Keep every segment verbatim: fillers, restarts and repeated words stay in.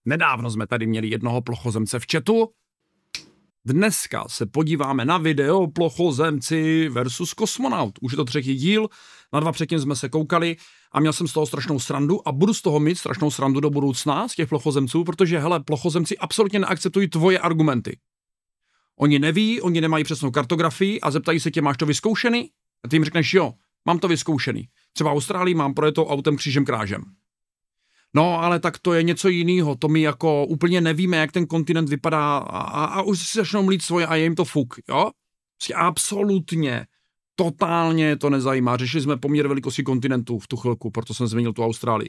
Nedávno jsme tady měli jednoho plochozemce v chatu. Dneska se podíváme na video plochozemci versus kosmonaut. Už je to třetí díl, na dva předtím jsme se koukali a měl jsem z toho strašnou srandu a budu z toho mít strašnou srandu do budoucna z těch plochozemců, protože hele, plochozemci absolutně neakceptují tvoje argumenty. Oni neví, oni nemají přesnou kartografii a zeptají se tě, máš to vyzkoušený? A ty jim řekneš, jo, mám to vyzkoušený. Třeba v Austrálii mám projetou autem křížem krážem. No, ale tak to je něco jiného, to my jako úplně nevíme, jak ten kontinent vypadá a, a, a už si začnou mlít svoje a je jim to fuk, jo? Prostě absolutně, totálně to nezajímá. Řešili jsme poměr velikosti kontinentu v tu chvilku, proto jsem změnil tu Austrálii.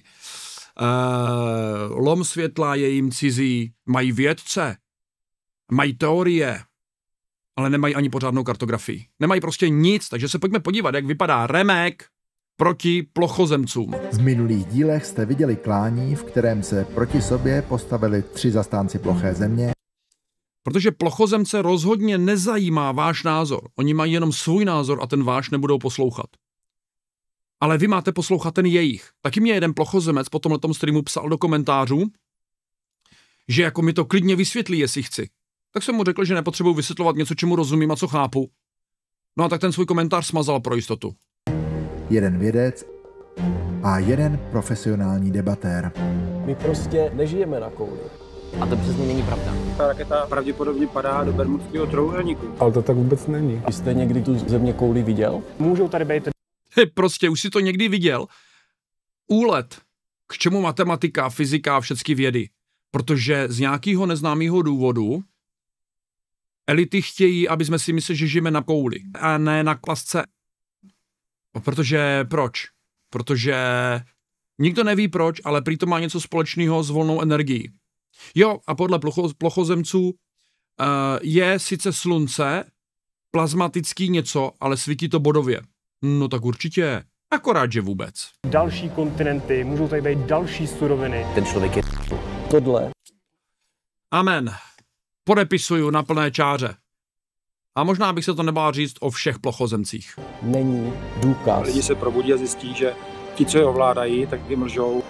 Uh, lom světla je jim cizí, mají vědce, mají teorie, ale nemají ani pořádnou kartografii. Nemají prostě nic, takže se pojďme podívat, jak vypadá Remek proti plochozemcům. V minulých dílech jste viděli klání, v kterém se proti sobě postavili tři zastánci ploché země. Protože plochozemce rozhodně nezajímá váš názor. Oni mají jenom svůj názor a ten váš nebudou poslouchat. Ale vy máte poslouchat ten jejich. Taky mě jeden plochozemec po tomhletom streamu psal do komentářů, že jako mi to klidně vysvětlí, jestli chci. Tak jsem mu řekl, že nepotřebuji vysvětlovat něco, čemu rozumím a co chápu. No a tak ten svůj komentář smazal pro jistotu. Jeden vědec a jeden profesionální debatér. My prostě nežijeme na kouli. A to přesně není pravda. Ta raketa pravděpodobně padá do Bermudského trojúhelníku. Ale to tak vůbec není. Jste někdy tu země kouli viděl? Můžou tady být... He, prostě už si to někdy viděl. Úlet. K čemu matematika, fyzika a všechny vědy? Protože z nějakého neznámého důvodu elity chtějí, aby jsme si mysleli, že žijeme na kouli a ne na klasce. Protože proč? Protože nikdo neví proč, ale prý to má něco společného s volnou energií. Jo, a podle plocho, plochozemců uh, je sice slunce plazmatický něco, ale svítí to bodově. No tak určitě, akorát, že vůbec. Další kontinenty, můžou tady být další suroviny. Ten člověk je Tohle. Amen. Podepisuju na plné čáře. A možná bych se to nebál říct o všech plochozemcích. Není důkaz. Lidi se probudí a zjistí, že ti, co je ovládají, tak vymlžou.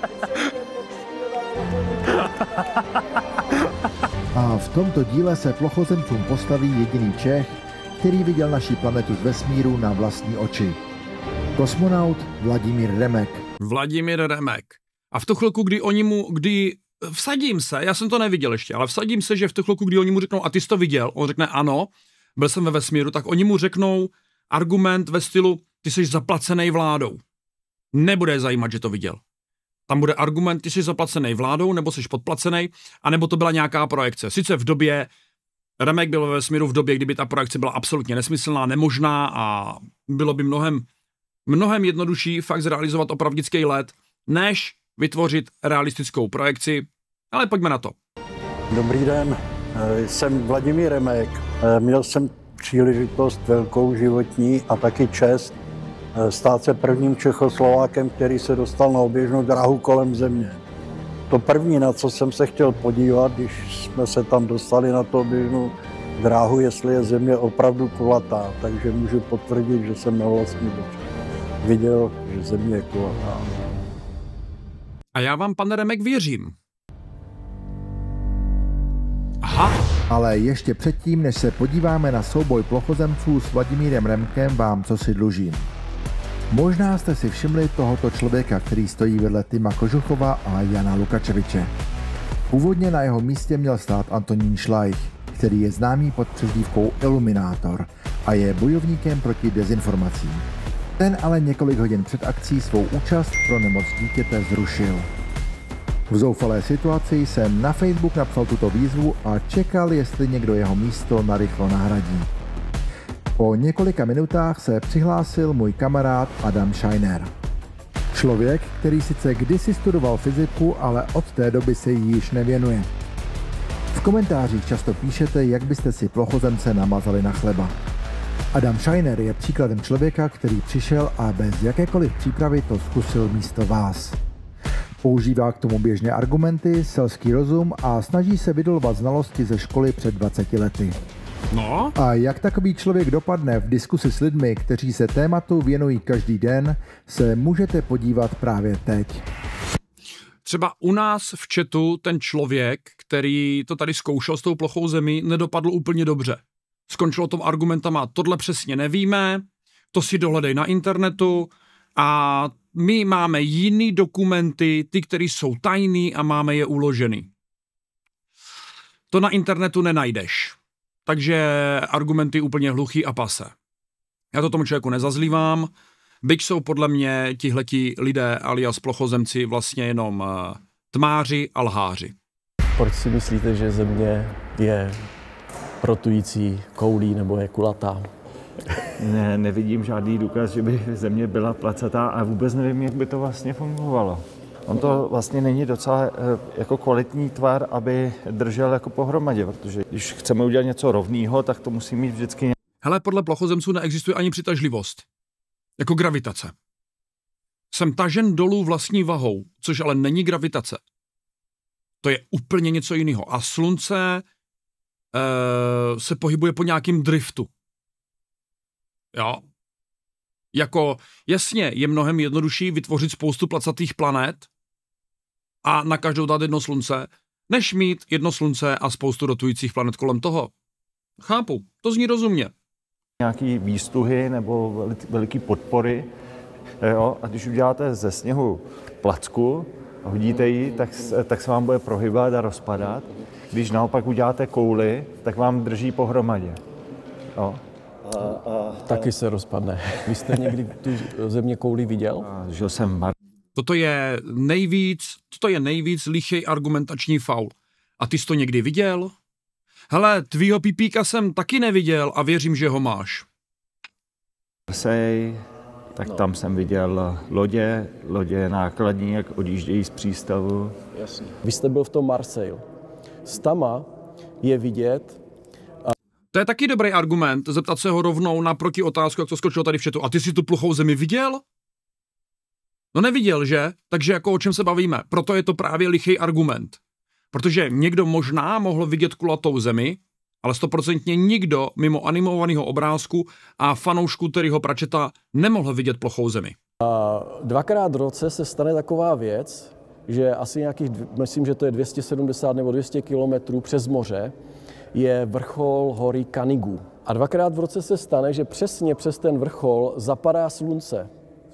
A v tomto díle se plochozemcům postaví jediný Čech, který viděl naši planetu z vesmíru na vlastní oči. Kosmonaut Vladimír Remek. Vladimír Remek. A v tu chvilku, kdy oni mu, kdy vsadím se, já jsem to neviděl ještě, ale vsadím se, že v tu chvilku, kdy oni mu řeknou, a ty jsi to viděl, on řekne ano, byl jsem ve vesmíru, tak oni mu řeknou argument ve stylu, ty jsi zaplacený vládou. Nebude zajímat, že to viděl. Tam bude argument, ty jsi zaplacený vládou, nebo jsi podplacený, anebo to byla nějaká projekce. Sice v době, Remek byl ve vesmíru v době, kdyby ta projekce byla absolutně nesmyslná, nemožná a bylo by mnohem, mnohem jednodušší fakt zrealizovat opravdický let, než vytvořit realistickou projekci, ale pojďme na to. Dobrý den, jsem Vladimír Remek. Měl jsem příležitost velkou životní a taky čest stát se prvním Čechoslovákem, který se dostal na oběžnou dráhu kolem země. To první, na co jsem se chtěl podívat, když jsme se tam dostali na tu oběžnou dráhu, jestli je země opravdu kulatá, takže můžu potvrdit, že jsem na vlastní oči viděl, že země je kulatá. A já vám, pane Remek, věřím. Aha. Ale ještě předtím, než se podíváme na souboj plochozemců s Vladimírem Remkem, vám co si dlužím. Možná jste si všimli tohoto člověka, který stojí vedle Tima Kožuchova a Jana Lukačeviče. Původně na jeho místě měl stát Antonín Šlajch, který je známý pod přezdívkou Iluminátor a je bojovníkem proti dezinformacím. Ten ale několik hodin před akcí svou účast pro nemoc dítěte zrušil. V zoufalé situaci jsem na Facebook napsal tuto výzvu a čekal, jestli někdo jeho místo narychlo nahradí. Po několika minutách se přihlásil můj kamarád Adam Scheiner. Člověk, který sice kdysi studoval fyziku, ale od té doby se jí již nevěnuje. V komentářích často píšete, jak byste si plochozemce namazali na chleba. Adam Scheiner je příkladem člověka, který přišel a bez jakékoliv přípravy to zkusil místo vás. Používá k tomu běžně argumenty, selský rozum a snaží se vydolovat znalosti ze školy před dvaceti lety. No? A jak takový člověk dopadne v diskusi s lidmi, kteří se tématu věnují každý den, se můžete podívat právě teď. Třeba u nás v chatu ten člověk, který to tady zkoušel s tou plochou zemí, nedopadl úplně dobře. Skončilo tom argumentama, tohle přesně nevíme, to si dohledej na internetu a my máme jiný dokumenty, ty, které jsou tajný a máme je uložený. To na internetu nenajdeš. Takže argumenty úplně hluchý a pase. Já to tomu člověku nezazlívám, byť jsou podle mě tihleti lidé alias plochozemci vlastně jenom tmáři a lháři. Proč si myslíte, že Země je rotující koulí nebo je kulatá? Ne, nevidím žádný důkaz, že by Země byla placatá a vůbec nevím, jak by to vlastně fungovalo. On to vlastně není docela jako kvalitní tvar, aby držel jako pohromadě, protože když chceme udělat něco rovného, tak to musí mít vždycky. Hele, podle plochozemců neexistuje ani přitažlivost. Jako gravitace. Jsem tažen dolů vlastní vahou, což ale není gravitace. To je úplně něco jiného. A slunce e, se pohybuje po nějakým driftu. Jo. Jako, jasně, je mnohem jednodušší vytvořit spoustu placatých planet a na každou dát jedno slunce, než mít jedno slunce a spoustu rotujících planet kolem toho. Chápu, to zní rozumně. Nějaký výstuhy nebo veliký podpory. Jo? A když uděláte ze sněhu placku a hodíte ji, tak, tak se vám bude prohybovat a rozpadat. Když naopak uděláte kouli, tak vám drží pohromadě. Jo? A, a, taky se rozpadne. Vy jste někdy tu Země kouli viděl? Žil jsem mar- Toto je nejvíc, toto je nejvíc lichý argumentační faul. A ty jsi to někdy viděl? Hele, tvýho pipíka jsem taky neviděl a věřím, že ho máš. Marseille, tak no. Tam jsem viděl lodě, lodě nákladní, jak odjíždějí z přístavu. Jasně. Vy jste byl v tom Marseille. Z Tama je vidět. A... To je taky dobrý argument, zeptat se ho rovnou na protiotázku, jak to skočilo tady v chatu. A ty jsi tu plochou zemi viděl? No neviděl, že? Takže jako o čem se bavíme? Proto je to právě lichý argument. Protože někdo možná mohl vidět kulatou zemi, ale stoprocentně nikdo mimo animovaného obrázku a fanoušku Terryho Pratchetta nemohl vidět plochou zemi. A dvakrát v roce se stane taková věc, že asi nějakých, myslím, že to je dvě stě sedmdesát nebo dvě stě kilometrů přes moře, je vrchol hory Canigou. A dvakrát v roce se stane, že přesně přes ten vrchol zapadá slunce.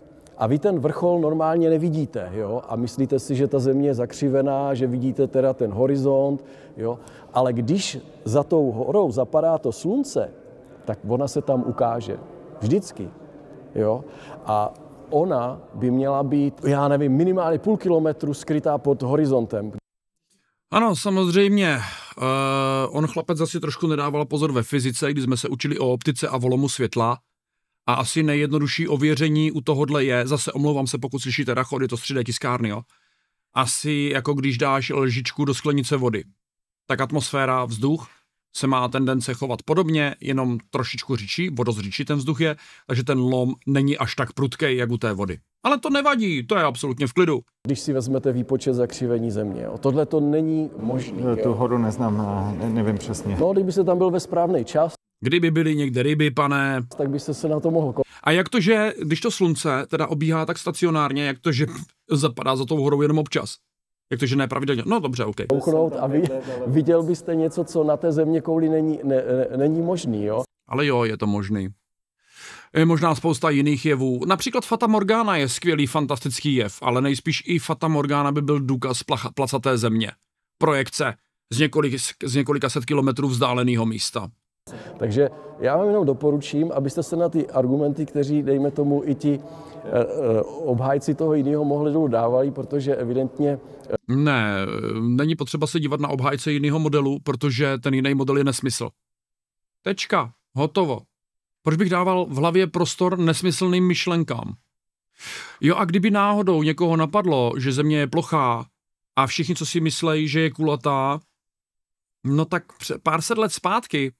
A vy ten vrchol normálně nevidíte, jo? A myslíte si, že ta země je zakřivená, že vidíte teda ten horizont, jo? Ale když za tou horou zapadá to slunce, tak ona se tam ukáže. Vždycky, jo? A ona by měla být, já nevím, minimálně půl kilometru skrytá pod horizontem. Ano, samozřejmě. Uh, on chlapec zase trošku nedával pozor ve fyzice, když jsme se učili o optice a volomu světla. A asi nejjednodušší ověření u tohohle je, zase omlouvám se, pokud slyšíte rachot, je to z tři dé tiskárny, jo. Asi jako když dáš lžičku do sklenice vody. Tak atmosféra, vzduch se má tendence chovat podobně, jenom trošičku řičí, vodořičí ten vzduch je, takže ten lom není až tak prudkej, jak u té vody. Ale to nevadí, to je absolutně v klidu. Když si vezmete výpočet zakřivení země, jo, tohle to není možné. Tu horu neznám, ne, nevím přesně. No, kdyby se tam byl ve správný čas. Kdyby byly někde ryby, pane. Tak by se se na to mohl. A jak to, že když to slunce teda obíhá tak stacionárně, jak to, že zapadá za tou horou jenom občas? Jak to, že ne pravidelně? No dobře, OK. A vy, viděl byste něco, co na té země kouli není, ne, ne, není možný, jo? Ale jo, je to možný. Je možná spousta jiných jevů. Například Fata Morgana je skvělý, fantastický jev, ale nejspíš i Fata Morgana by byl důkaz plach, placaté země. Projekce z, několik, z několika set kilometrů vzdáleného místa. Takže já vám jenom doporučím, abyste se na ty argumenty, kteří, dejme tomu, i ti e, e, obhájci toho jiného mohli dolů dávali, protože evidentně... E... Ne, není potřeba se dívat na obhájce jiného modelu, protože ten jiný model je nesmysl. Tečka, hotovo. Proč bych dával v hlavě prostor nesmyslným myšlenkám? Jo, a kdyby náhodou někoho napadlo, že země je plochá a všichni, co si myslejí, že je kulatá, no tak pár set let zpátky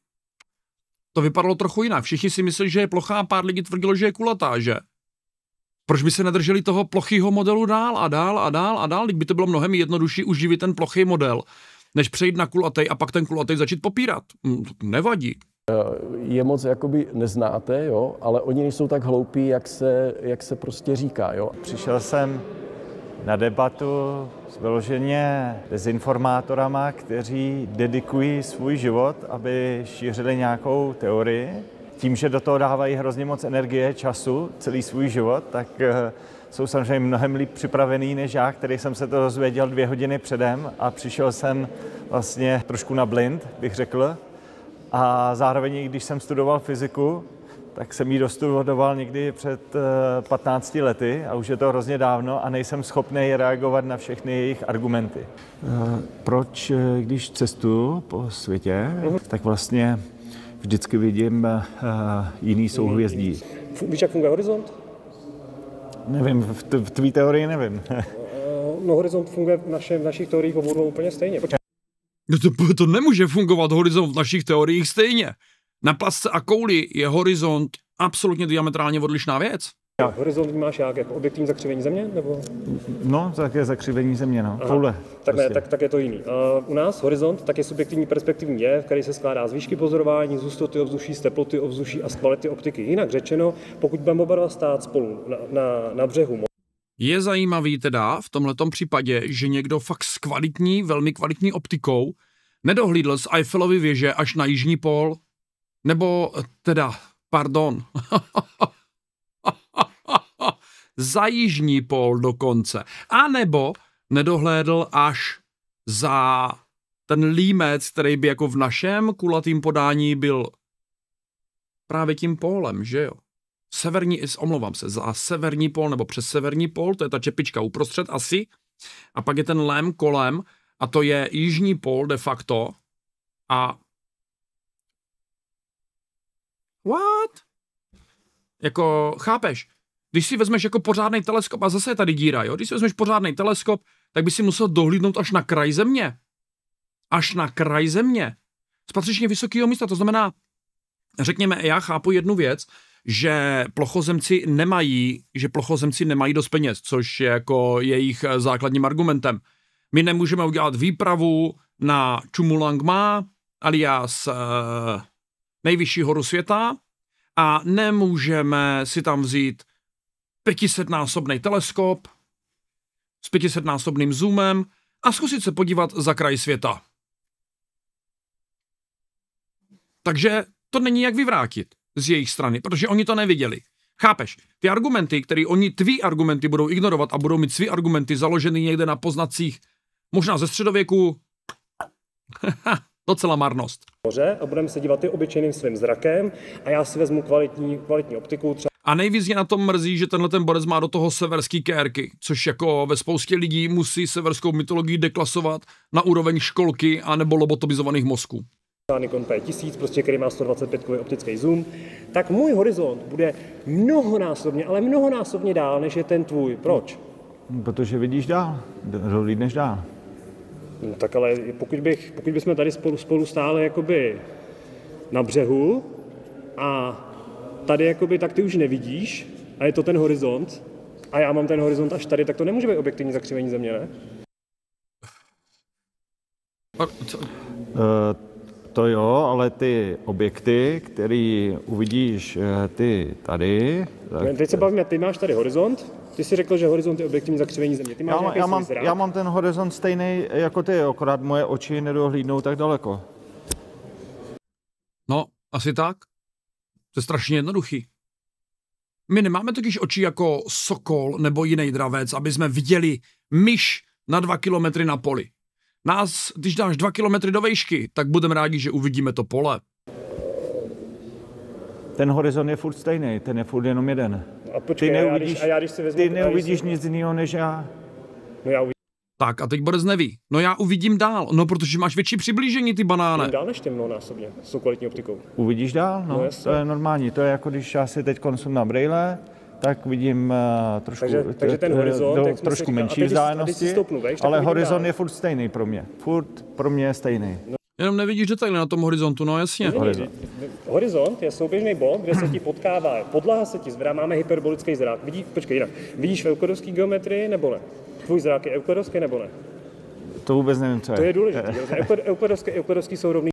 to vypadalo trochu jinak. Všichni si mysleli, že je plochá a pár lidí tvrdilo, že je kulatá, že? Proč by se nedrželi toho plochýho modelu dál a dál a dál a dál? Kdyby to bylo mnohem jednodušší uživit ten plochý model, než přejít na kulatej a pak ten kulatej začít popírat. Nevadí. Je moc jakoby neznáte, jo, ale oni nejsou tak hloupí, jak se, jak se prostě říká, jo. Přišel jsem na debatu s vyloženě dezinformátorama, kteří dedikují svůj život, aby šířili nějakou teorii. Tím, že do toho dávají hrozně moc energie, času, celý svůj život, tak jsou samozřejmě mnohem líp připravený než já, který jsem se to dozvěděl dvě hodiny předem a přišel jsem vlastně trošku na blind, bych řekl. A zároveň, když jsem studoval fyziku, tak jsem ji dostudoval někdy před patnácti lety a už je to hrozně dávno a nejsem schopný reagovat na všechny jejich argumenty. Proč, když cestuju po světě, tak vlastně vždycky vidím jiný souhvězdí. Víš, jak funguje horizont? Nevím, v, t- v tvý teorii nevím. No, horizont funguje v, naše, v našich teoriích obou úplně stejně. Počkej. No to, to nemůže fungovat horizont v našich teoriích stejně. Na plasce a kouli je horizont absolutně diametrálně odlišná věc. Horizont máš jak? Jako objektivní zakřivení země? Nebo? No, tak je zakřivení země, no. Koule. Tak prostě. ne, tak, tak je to jiný. Uh, u nás horizont tak je subjektivní perspektivní jev, který se skládá z výšky pozorování, z hustoty ovzduší, z teploty ovzduší a z kvality optiky. Jinak řečeno, pokud budeme oba dva stát spolu na, na, na břehu. Je zajímavý teda v tomhletom případě, že někdo fakt s kvalitní, velmi kvalitní optikou nedohlídl z Eiffelovy věže až na jižní pól, nebo teda, pardon, za jižní pól dokonce. A nebo nedohlédl až za ten límec, který by jako v našem kulatým podání byl právě tím pólem, že jo? Severní, omlouvám se, za severní pól nebo přes severní pól, to je ta čepička uprostřed asi, a pak je ten lém kolem a to je jižní pól de facto a what? Jako, chápeš? Když si vezmeš jako pořádný teleskop, a zase je tady díra, jo? Když si vezmeš pořádný teleskop, tak by si musel dohlídnout až na kraj země. Až na kraj země. Z patřičně vysokého místa, to znamená, řekněme, já chápu jednu věc, že plochozemci nemají, že plochozemci nemají dost peněz, což je jako jejich základním argumentem. My nemůžeme udělat výpravu na Chumulangma, alias uh, nejvyšší horu světa, a nemůžeme si tam vzít pětisetnásobný teleskop s pětisetnásobným zoomem a zkusit se podívat za kraj světa. Takže to není jak vyvrátit z jejich strany, protože oni to neviděli. Chápeš? Ty argumenty, které oni, tvý argumenty budou ignorovat a budou mít svý argumenty založeny někde na poznacích, možná ze středověku, docela marnost. A budeme se dívat i obyčejným svým zrakem a já si vezmu kvalitní, kvalitní optiku. Třeba... A nejvíc mě na tom mrzí, že tenhle ten borec má do toho severský kérky, což jako ve spoustě lidí musí severskou mytologii deklasovat na úroveň školky anebo lobotomizovaných mozků. Nikon P tisíc, prostě, který má sto dvacet pět optický zoom, tak můj horizont bude mnohonásobně, ale mnohonásobně dál, než je ten tvůj. Proč? Protože vidíš dál, dohlídneš dál. No, tak ale pokud, bych, pokud bychom tady spolu, spolu stáli jakoby na břehu a tady jakoby, tak ty už nevidíš a je to ten horizont a já mám ten horizont až tady, tak to nemůže být objektivní zakřivení země, ne? Uh, to jo, ale ty objekty, který uvidíš ty tady... Tak... Teď se bavíme, ty máš tady horizont, ty jsi řekl, že horizont je objektivní zakřivení země. Ty máš já, já, mám, já mám ten horizont stejný jako ty, akorát moje oči nedohlídnou tak daleko. No, asi tak. To je strašně jednoduchý. My nemáme totiž oči jako sokol nebo jiný dravec, aby jsme viděli myš na dva kilometry na poli. Nás, když dáš dva kilometry do výšky, tak budeme rádi, že uvidíme to pole. Ten horizont je furt stejný, ten je furt jenom jeden. A počkej, ty neuvidíš, a já, když, a já, když si vezmu, ty neuvidíš si... nic jiného než já. No já uvidím. Tak a teď borec neví. No já uvidím dál, no protože máš větší přiblížení, ty banáne. Uvidím dál než ty mnohonásobně, s tou kvalitní optikou. Uvidíš dál? No, no to je normální. To je jako když já si teď sundám brejle, tak vidím uh, trošku, takže, takže ten horizont, do, trošku říkal, menší vzdálenosti, ale horizont dál. Je furt stejný pro mě. Furt pro mě je stejný. No. Jenom nevidíš detaily na tom horizontu, no jasně. Horizont. Horizont je souběžný bod, kde se ti potkává, podlaha se ti zvedá, máme hyperbolický zrak. Vidí, počkej, jinak. Vidíš v euklidovské geometrii nebo ne? Tvůj zrak je euklidovský nebo ne? To vůbec nevím, co je. To je důležité. Euklidovský, euklidovský jsou rovný.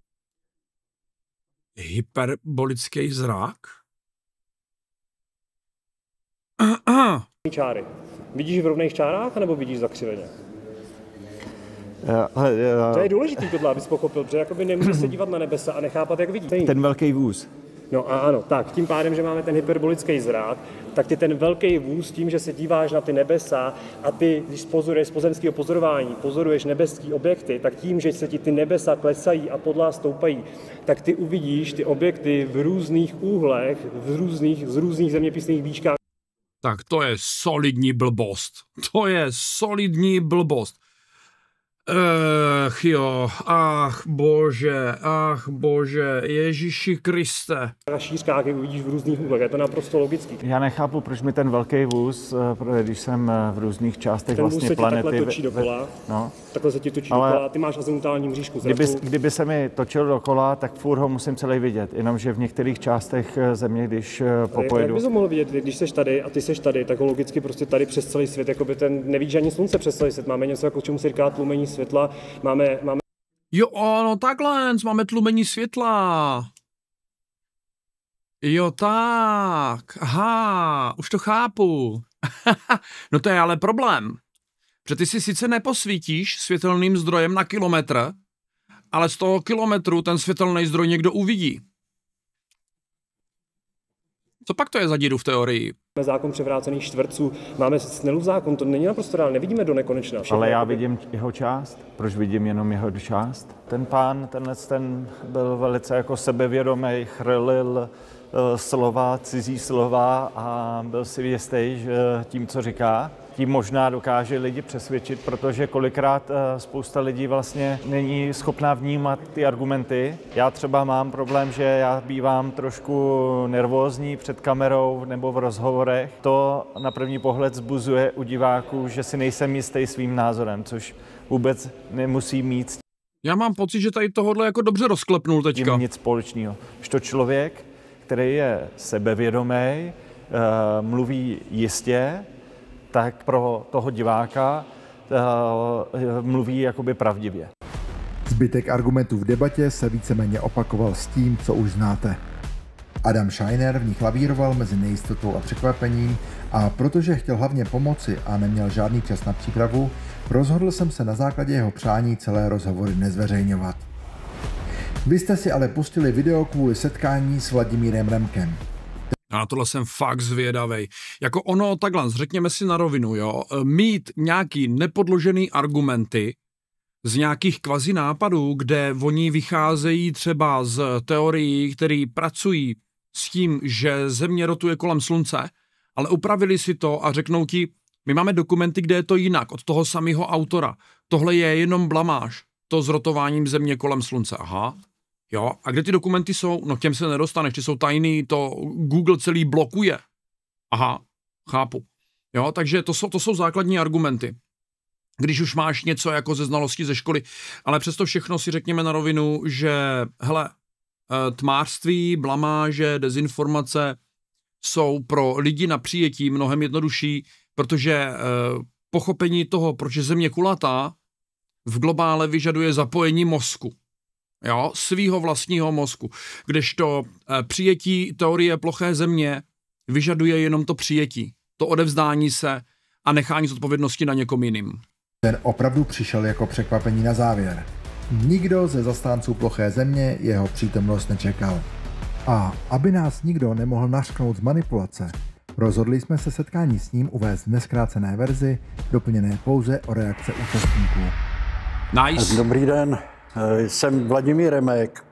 Hyperbolický zrak? Čáry. Vidíš v rovných čárách, nebo vidíš zakřiveně? Ale, uh, to je důležitý tohle, abys pochopil, protože jakoby nemůže se dívat na nebesa a nechápat, jak vidí. Ten velký vůz. No a ano, tak tím pádem, že máme ten hyperbolický zrák, tak ty ten velký vůz tím, že se díváš na ty nebesa a ty, když pozoruješ z pozemského pozorování, pozoruješ nebeské objekty, tak tím, že se ti ty nebesa klesají a podlá stoupají, tak ty uvidíš ty objekty v různých úhlech, v různých, z různých zeměpisných výškách. Tak to je solidní blbost. To je solidní blbost. Ach jo, ach bože, ach bože, Ježíši Kriste. Na šířkách je uvidíš v různých úhlech, je to naprosto logický. Já nechápu, proč mi ten velký vůz, když jsem v různých částech ten vlastně vůz planety... Ten vůz se ti takhle točí dokola, no. takhle se ti točí Ale dokola, ty máš azimutální mřížku. Kdyby, kdyby se mi točil dokola, tak furt ho musím celý vidět, jenomže v některých částech země, když popojedu... Jak bys ho mohl vidět, když seš tady a ty seš tady, tak ho logicky prostě tady přes celý svět, jako by ten, nevíš ani slunce přes celý svět, máme něco, jako čemu se říká tlumení světla, máme, máme... Jo, no takhle, máme tlumení světla. Jo, tak, aha, už to chápu. No to je ale problém, protože ty si sice neposvítíš světelným zdrojem na kilometr, ale z toho kilometru ten světelný zdroj někdo uvidí. Co pak to je za díru v teorii? Máme zákon převrácených čtverců, máme Snellův zákon, to není naprosto reálné, nevidíme do nekonečna. Ale já vidím jeho část. Proč vidím jenom jeho část? Ten pán, tenhle ten byl velice jako sebevědomý, chrlil uh, slova, cizí slova a byl si jistý, že tím, co říká, tím možná dokáže lidi přesvědčit, protože kolikrát uh, spousta lidí vlastně není schopná vnímat ty argumenty. Já třeba mám problém, že já bývám trošku nervózní před kamerou nebo v rozhovorech. To na první pohled vzbuzuje u diváků, že si nejsem jistý svým názorem, což vůbec nemusí mít. Já mám pocit, že tady tohodle jako dobře rozklepnul teďka. Tím nic společného. Že to člověk, který je sebevědomý, uh, mluví jistě, tak pro toho diváka uh, mluví jakoby pravdivě. Zbytek argumentů v debatě se víceméně opakoval s tím, co už znáte. Adam Scheiner v nich lavíroval mezi nejistotou a překvapením a protože chtěl hlavně pomoci a neměl žádný čas na přípravu, rozhodl jsem se na základě jeho přání celé rozhovory nezveřejňovat. Vy jste si ale pustili video kvůli setkání s Vladimírem Remkem. A na tohle jsem fakt zvědavej. Jako ono, takhle, řekněme si na rovinu, jo, mít nějaký nepodložený argumenty z nějakých kvazi nápadů, kde oni vycházejí třeba z teorií, které pracují s tím, že Země rotuje kolem Slunce, ale upravili si to a řeknou ti, my máme dokumenty, kde je to jinak, od toho samého autora. Tohle je jenom blamáž, to s rotováním Země kolem Slunce. Aha. Jo, a kde ty dokumenty jsou? No k těm se nedostaneš, ty jsou tajný, to Google celý blokuje. Aha, chápu. Jo, takže to jsou, to jsou základní argumenty. Když už máš něco jako ze znalosti ze školy, ale přesto všechno si řekněme na rovinu, že hele, tmářství, blamáže, dezinformace jsou pro lidi na přijetí mnohem jednodušší, protože pochopení toho, proč je Země kulatá, v globále vyžaduje zapojení mozku. Jo, svýho vlastního mozku. Kdežto e, přijetí teorie ploché Země vyžaduje jenom to přijetí, to odevzdání se a nechání zodpovědnosti na někom jiným. Ten opravdu přišel jako překvapení na závěr. Nikdo ze zastánců ploché Země jeho přítomnost nečekal. A aby nás nikdo nemohl nařknout z manipulace, rozhodli jsme se setkání s ním uvést v nezkrácené verzi, doplněné pouze o reakce účastníků. Nice. Dobrý den. Jsem Vladimír Remek.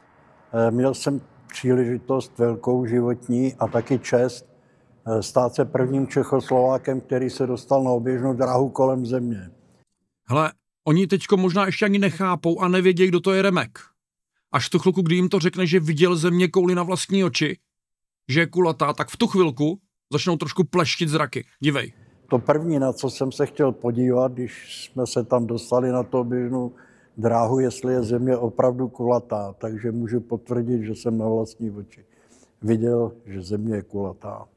Měl jsem příležitost velkou životní a taky čest stát se prvním Čechoslovákem, který se dostal na oběžnou dráhu kolem Země. Hele, oni teďko možná ještě ani nechápou a nevědí, kdo to je Remek. Až v tu chvilku, kdy jim to řekne, že viděl Země kouli na vlastní oči, že je kulatá, tak v tu chvilku začnou trošku pleštit zraky. Dívej. To první, na co jsem se chtěl podívat, když jsme se tam dostali na tu oběžnou dráhu, jestli je Země opravdu kulatá, takže můžu potvrdit, že jsem na vlastní oči viděl, že Země je kulatá.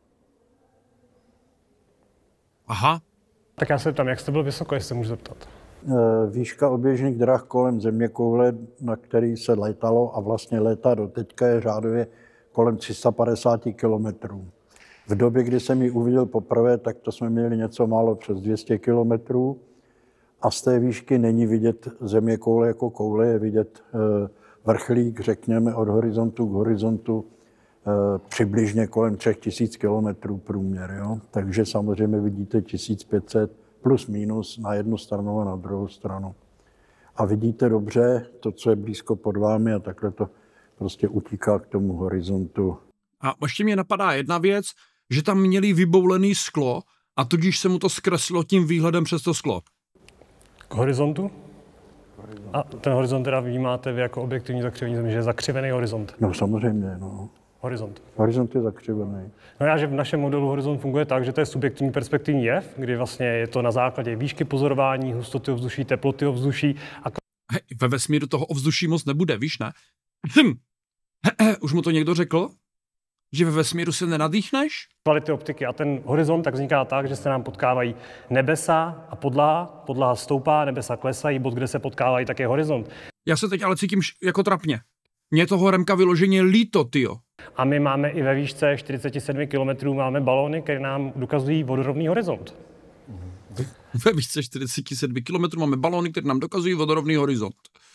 Aha. Tak já se tam, jak jste byl vysoko, jestli můžu zeptat? Výška oběžných drah kolem Zeměkoule, na který se létalo a vlastně létá do teďka, je řádově kolem tři sta padesát kilometrů. V době, kdy jsem ji uviděl poprvé, tak to jsme měli něco málo přes dvě stě kilometrů a z té výšky není vidět země koule jako koule, je vidět vrchlík, řekněme, od horizontu k horizontu přibližně kolem tři tisíce kilometrů průměr. Jo? Takže samozřejmě vidíte tisíc pět set plus minus na jednu stranu a na druhou stranu. A vidíte dobře to, co je blízko pod vámi a takhle to prostě utíká k tomu horizontu. A ještě mě napadá jedna věc, že tam měli vyboulený sklo a tudíž se mu to zkreslilo tím výhledem přes to sklo. K horizontu? A ten horizont teda vnímáte vy jako objektivní zakřivení země, že je zakřivený horizont? No samozřejmě, no. Horizont. Horizont je zakřivený. No já, že v našem modelu horizont funguje tak, že to je subjektivní perspektivní jev, kdy vlastně je to na základě výšky pozorování, hustoty ovzduší, teploty ovzduší. A... Hej, ve vesmíru toho ovzduší moc nebude, víš, ne? Už mu to někdo řekl? Že ve vesmíru se nenadýchneš? Kvality optiky a ten horizont tak vzniká tak, že se nám potkávají nebesa a podlaha. Podlaha stoupá, nebesa klesají, bod, kde se potkávají, tak je horizont. Já se teď ale cítím jako trapně. Mně toho Remka vyloženě líto, tyjo. A my máme i ve výšce čtyřicet sedm kilometrů máme balóny, které nám dokazují vodorovný horizont. Ve výšce čtyřicet sedm kilometrů máme balóny, které nám dokazují vodorovný horizont.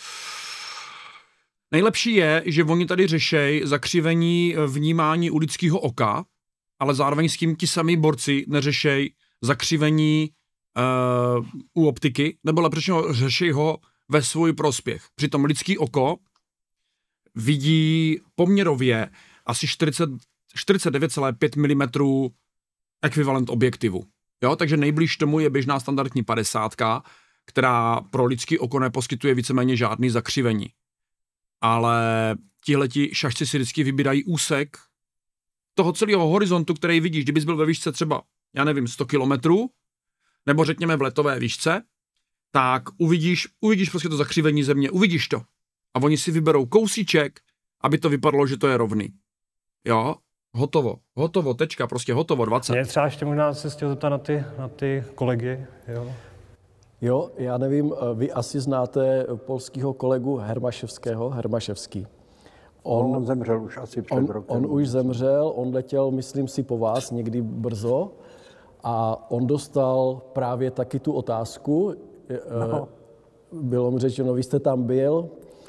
Nejlepší je, že oni tady řešejí zakřivení vnímání u lidského oka, ale zároveň s tím ti samý borci neřešejí zakřivení uh, u optiky, nebo lepší řešejí ho ve svůj prospěch. Přitom lidský oko vidí poměrově asi čtyřicet devět celá pět milimetrů ekvivalent objektivu. Jo, takže nejblíž tomu je běžná standardní padesátka, která pro lidský oko neposkytuje víceméně žádný zakřivení. Ale tihleti šašci si vždycky vybírají úsek toho celého horizontu, který vidíš, kdybys byl ve výšce třeba, já nevím, sto kilometrů, nebo řekněme v letové výšce, tak uvidíš, uvidíš prostě to zakřivení země, uvidíš to. A oni si vyberou kousíček, aby to vypadalo, že to je rovný. Jo, hotovo, hotovo, tečka, prostě hotovo, dvacet. Mě třeba ještě možná se chtěl zeptat na ty, na ty kolegy, jo. Jo, já nevím, vy asi znáte polského kolegu Hermaševského, Hermaševský. On, on zemřel už asi před on, rokem. On už zemřel, on letěl, myslím si, po vás někdy brzo a on dostal právě taky tu otázku. No. Bylo mu řečeno, vy jste tam byl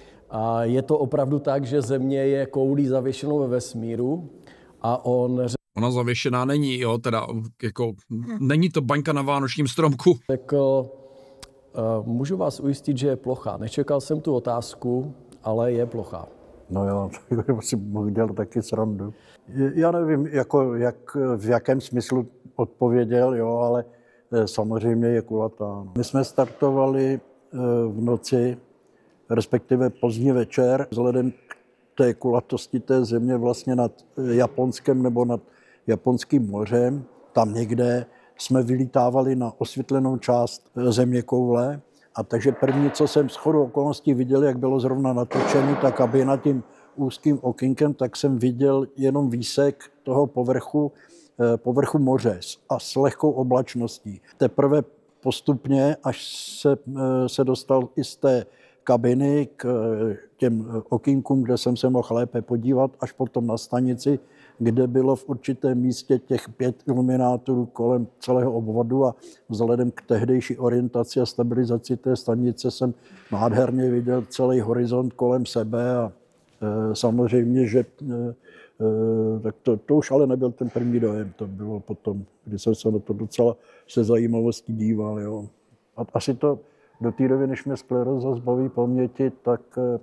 a je to opravdu tak, že Země je koulí zavěšenou ve vesmíru a on řekl, ona zavěšená není, jo, teda jako není to baňka na vánočním stromku. Řekl, můžu vás ujistit, že je plochá. Nečekal jsem tu otázku, ale je plochá. No jo, tak si mohl dělat taky srandu. Já nevím, jako, jak, v jakém smyslu odpověděl, jo, ale samozřejmě je kulatá. My jsme startovali v noci, respektive pozdní večer, vzhledem k té kulatosti té země vlastně nad Japonskem nebo nad Japonským mořem, tam někde jsme vylítávali na osvětlenou část země koule. A takže první, co jsem shodou okolností viděl, jak bylo zrovna natočený, tak aby nad tím úzkým okýnkem, tak jsem viděl jenom výsek toho povrchu, povrchu moře a s lehkou oblačností. Teprve postupně, až se, se dostal i z té kabiny k těm okýnkům, kde jsem se mohl lépe podívat, až potom na stanici, kde bylo v určitém místě těch pět iluminátorů kolem celého obvodu a vzhledem k tehdejší orientaci a stabilizaci té stanice jsem nádherně viděl celý horizont kolem sebe a e, samozřejmě, že e, tak to, to už ale nebyl ten první dojem, to bylo potom, kdy jsem se na to docela se zajímavostí díval. Jo. A asi to do té doby, než mě skleróza zbaví paměti, tak e,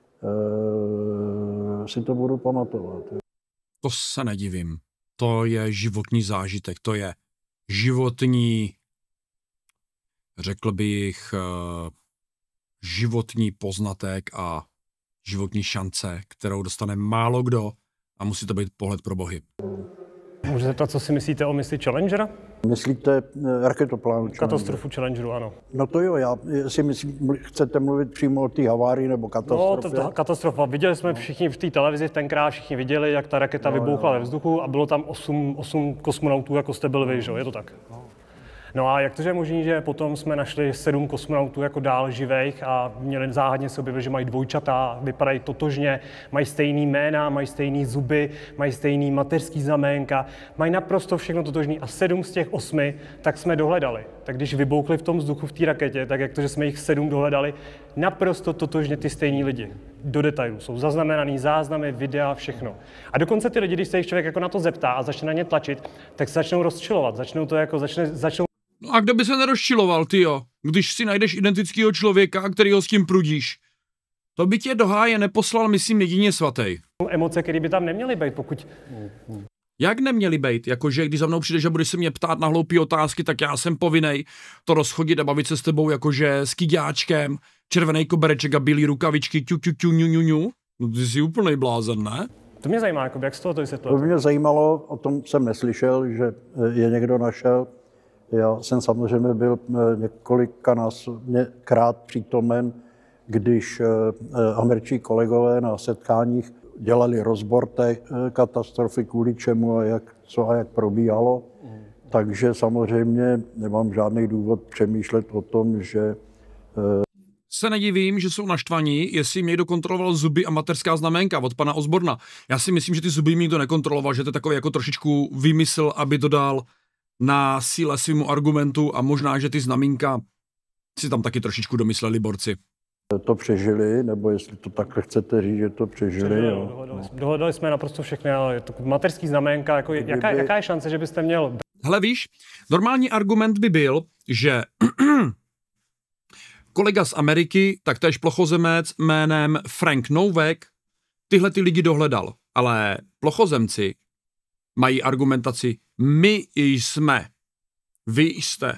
si to budu pamatovat. Jo. To se nedivím. To je životní zážitek, to je životní, řekl bych, životní poznatek a životní šance, kterou dostane málo kdo a musí to být pohled pro bohy. Můžu zeptat, co si myslíte o misi Challengera? Myslíte raketoplánu? Katastrofu Challengeru, ano. No to jo, já si myslím, chcete mluvit přímo o té havárii nebo katastrofě? No, to, to katastrofa. Viděli jsme všichni v té televizi tenkrát, všichni viděli, jak ta raketa no, vybouchla no. ve vzduchu a bylo tam osm, osm kosmonautů, jako jste byl vy, že? Je to tak? No. No a jak to, že je možný, že potom jsme našli sedm kosmonautů jako dál živejch a měli záhadně se objevili, že mají dvojčata, vypadají totožně, mají stejný jména, mají stejný zuby, mají stejný mateřský znaménka, mají naprosto všechno totožný a sedm z těch osmi tak jsme dohledali. Tak když vyboukli v tom vzduchu v té raketě, tak jak to, že jsme jich sedm dohledali, naprosto totožně ty stejní lidi. Do detailů. Jsou zaznamenaný záznamy, videa, všechno. A dokonce ty lidi, když se jich člověk jako na to zeptá a začne na ně tlačit, tak se začnou rozčilovat, začnou to jako, začne, začnou... No a kdo by se nerozčiloval, tyjo, když si najdeš identického člověka, kterýho s tím prudíš? To by tě do háje neposlal, myslím, jedině svatý. Emoce, které by tam neměly být, pokud... Jak neměly být? Jakože když za mnou přijdeš a budeš se mě ptát na hloupé otázky, tak já jsem povinnej to rozchodit a bavit se s tebou jakože s kyďáčkem, červený kobereček a bílý rukavičky, ťu, ťu, ťu, ňu, ňu, ňu. No ty jsi úplnej blázen, ne? To mě zajímá, jako, jak z toho to vysvětlil. To mě zajímalo, o tom jsem neslyšel, že je někdo našel. Já jsem samozřejmě byl několikakrát přítomen, když američtí kolegové na setkáních dělali rozbor té katastrofy, kvůli čemu a jak, co a jak probíhalo. Mm. Takže samozřejmě nemám žádný důvod přemýšlet o tom, že... Se nedivím, že jsou naštvaní, jestli jim někdo kontroloval zuby a mateřská znaménka od pana Osborna. Já si myslím, že ty zuby jim nikdo nekontroloval, že to je takový jako trošičku vymysl, aby dodal na síle svýmu argumentu a možná, že ty znamínka si tam taky trošičku domysleli borci. To přežili, nebo jestli to takhle chcete říct, že to přežili. přežili jo. Dohodali, no. dohodali jsme naprosto všechny, ale to mateřský znaménka, jako Kdyby... jaká, jaká je šance, že byste měl... Hele víš, normální argument by byl, že kolega z Ameriky, taktéž plochozemec jménem Frank Nowak, tyhle ty lidi dohledal, ale plochozemci mají argumentaci, my jsme, vy jste.